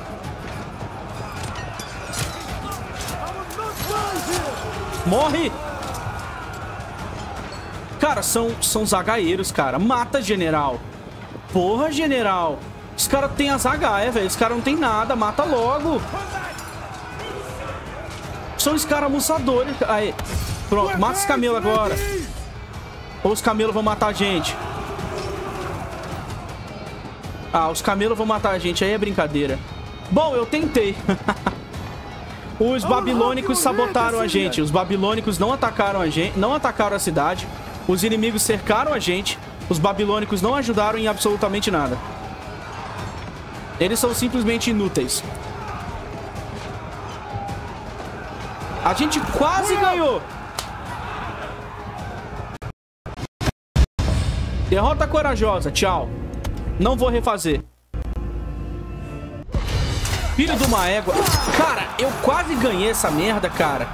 Morre! Cara, são, são zagaeiros, cara. Mata, general. Porra, general. Os caras têm as H E, velho. Os caras não tem nada. Mata logo. São escaramuçadores. Aí. Pronto, mata os camelos agora. Ou os camelos vão matar a gente. Ah, os camelos vão matar a gente. Aí é brincadeira. Bom, eu tentei. Os babilônicos sabotaram a gente. Os babilônicos não atacaram a gente, não atacaram a cidade. Os inimigos cercaram a gente. Os babilônicos não ajudaram em absolutamente nada. Eles são simplesmente inúteis. A gente quase ganhou. Derrota corajosa. Tchau. Não vou refazer. Filho de uma égua. Cara, eu quase ganhei essa merda, cara.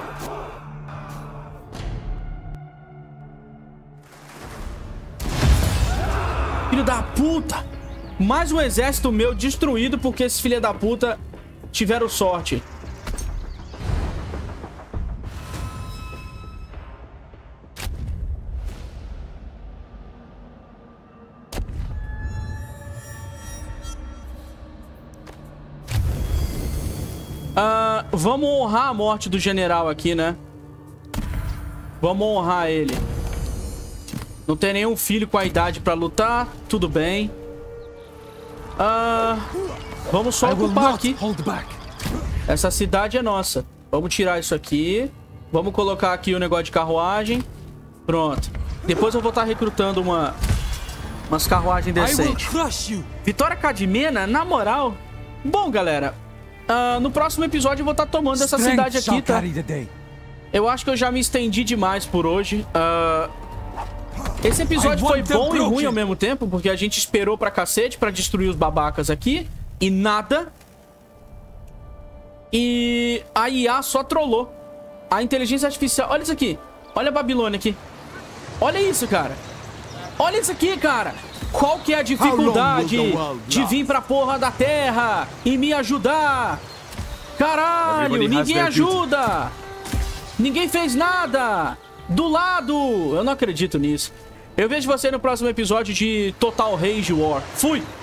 Filho da puta. Mais um exército meu destruído porque esses filha da puta tiveram sorte. Uh, vamos honrar a morte do general aqui, né? Vamos honrar ele. Não tem nenhum filho com a idade pra lutar. Tudo bem. Uh, vamos só ocupar aqui. Essa cidade é nossa. Vamos tirar isso aqui. Vamos colocar aqui o negócio de carruagem. Pronto. Depois eu vou estar recrutando uma umas carruagens decentes. Vitória Cadmena, na moral. Bom, galera. Uh, no próximo episódio eu vou estar tomando essa cidade aqui, tá? Eu acho que eu já me estendi demais por hoje. Uh, esse episódio foi bom e ruim ao mesmo tempo, porque a gente esperou pra cacete pra destruir os babacas aqui. E nada. E a I A só trollou. A inteligência artificial... Olha isso aqui. Olha a Babilônia aqui. Olha isso, cara. Olha isso aqui, cara. Qual que é a dificuldade de vir pra porra da terra e me ajudar? Caralho, ninguém ajuda. Ninguém fez nada. Do lado. Eu não acredito nisso. Eu vejo você no próximo episódio de Total Rage War. Fui.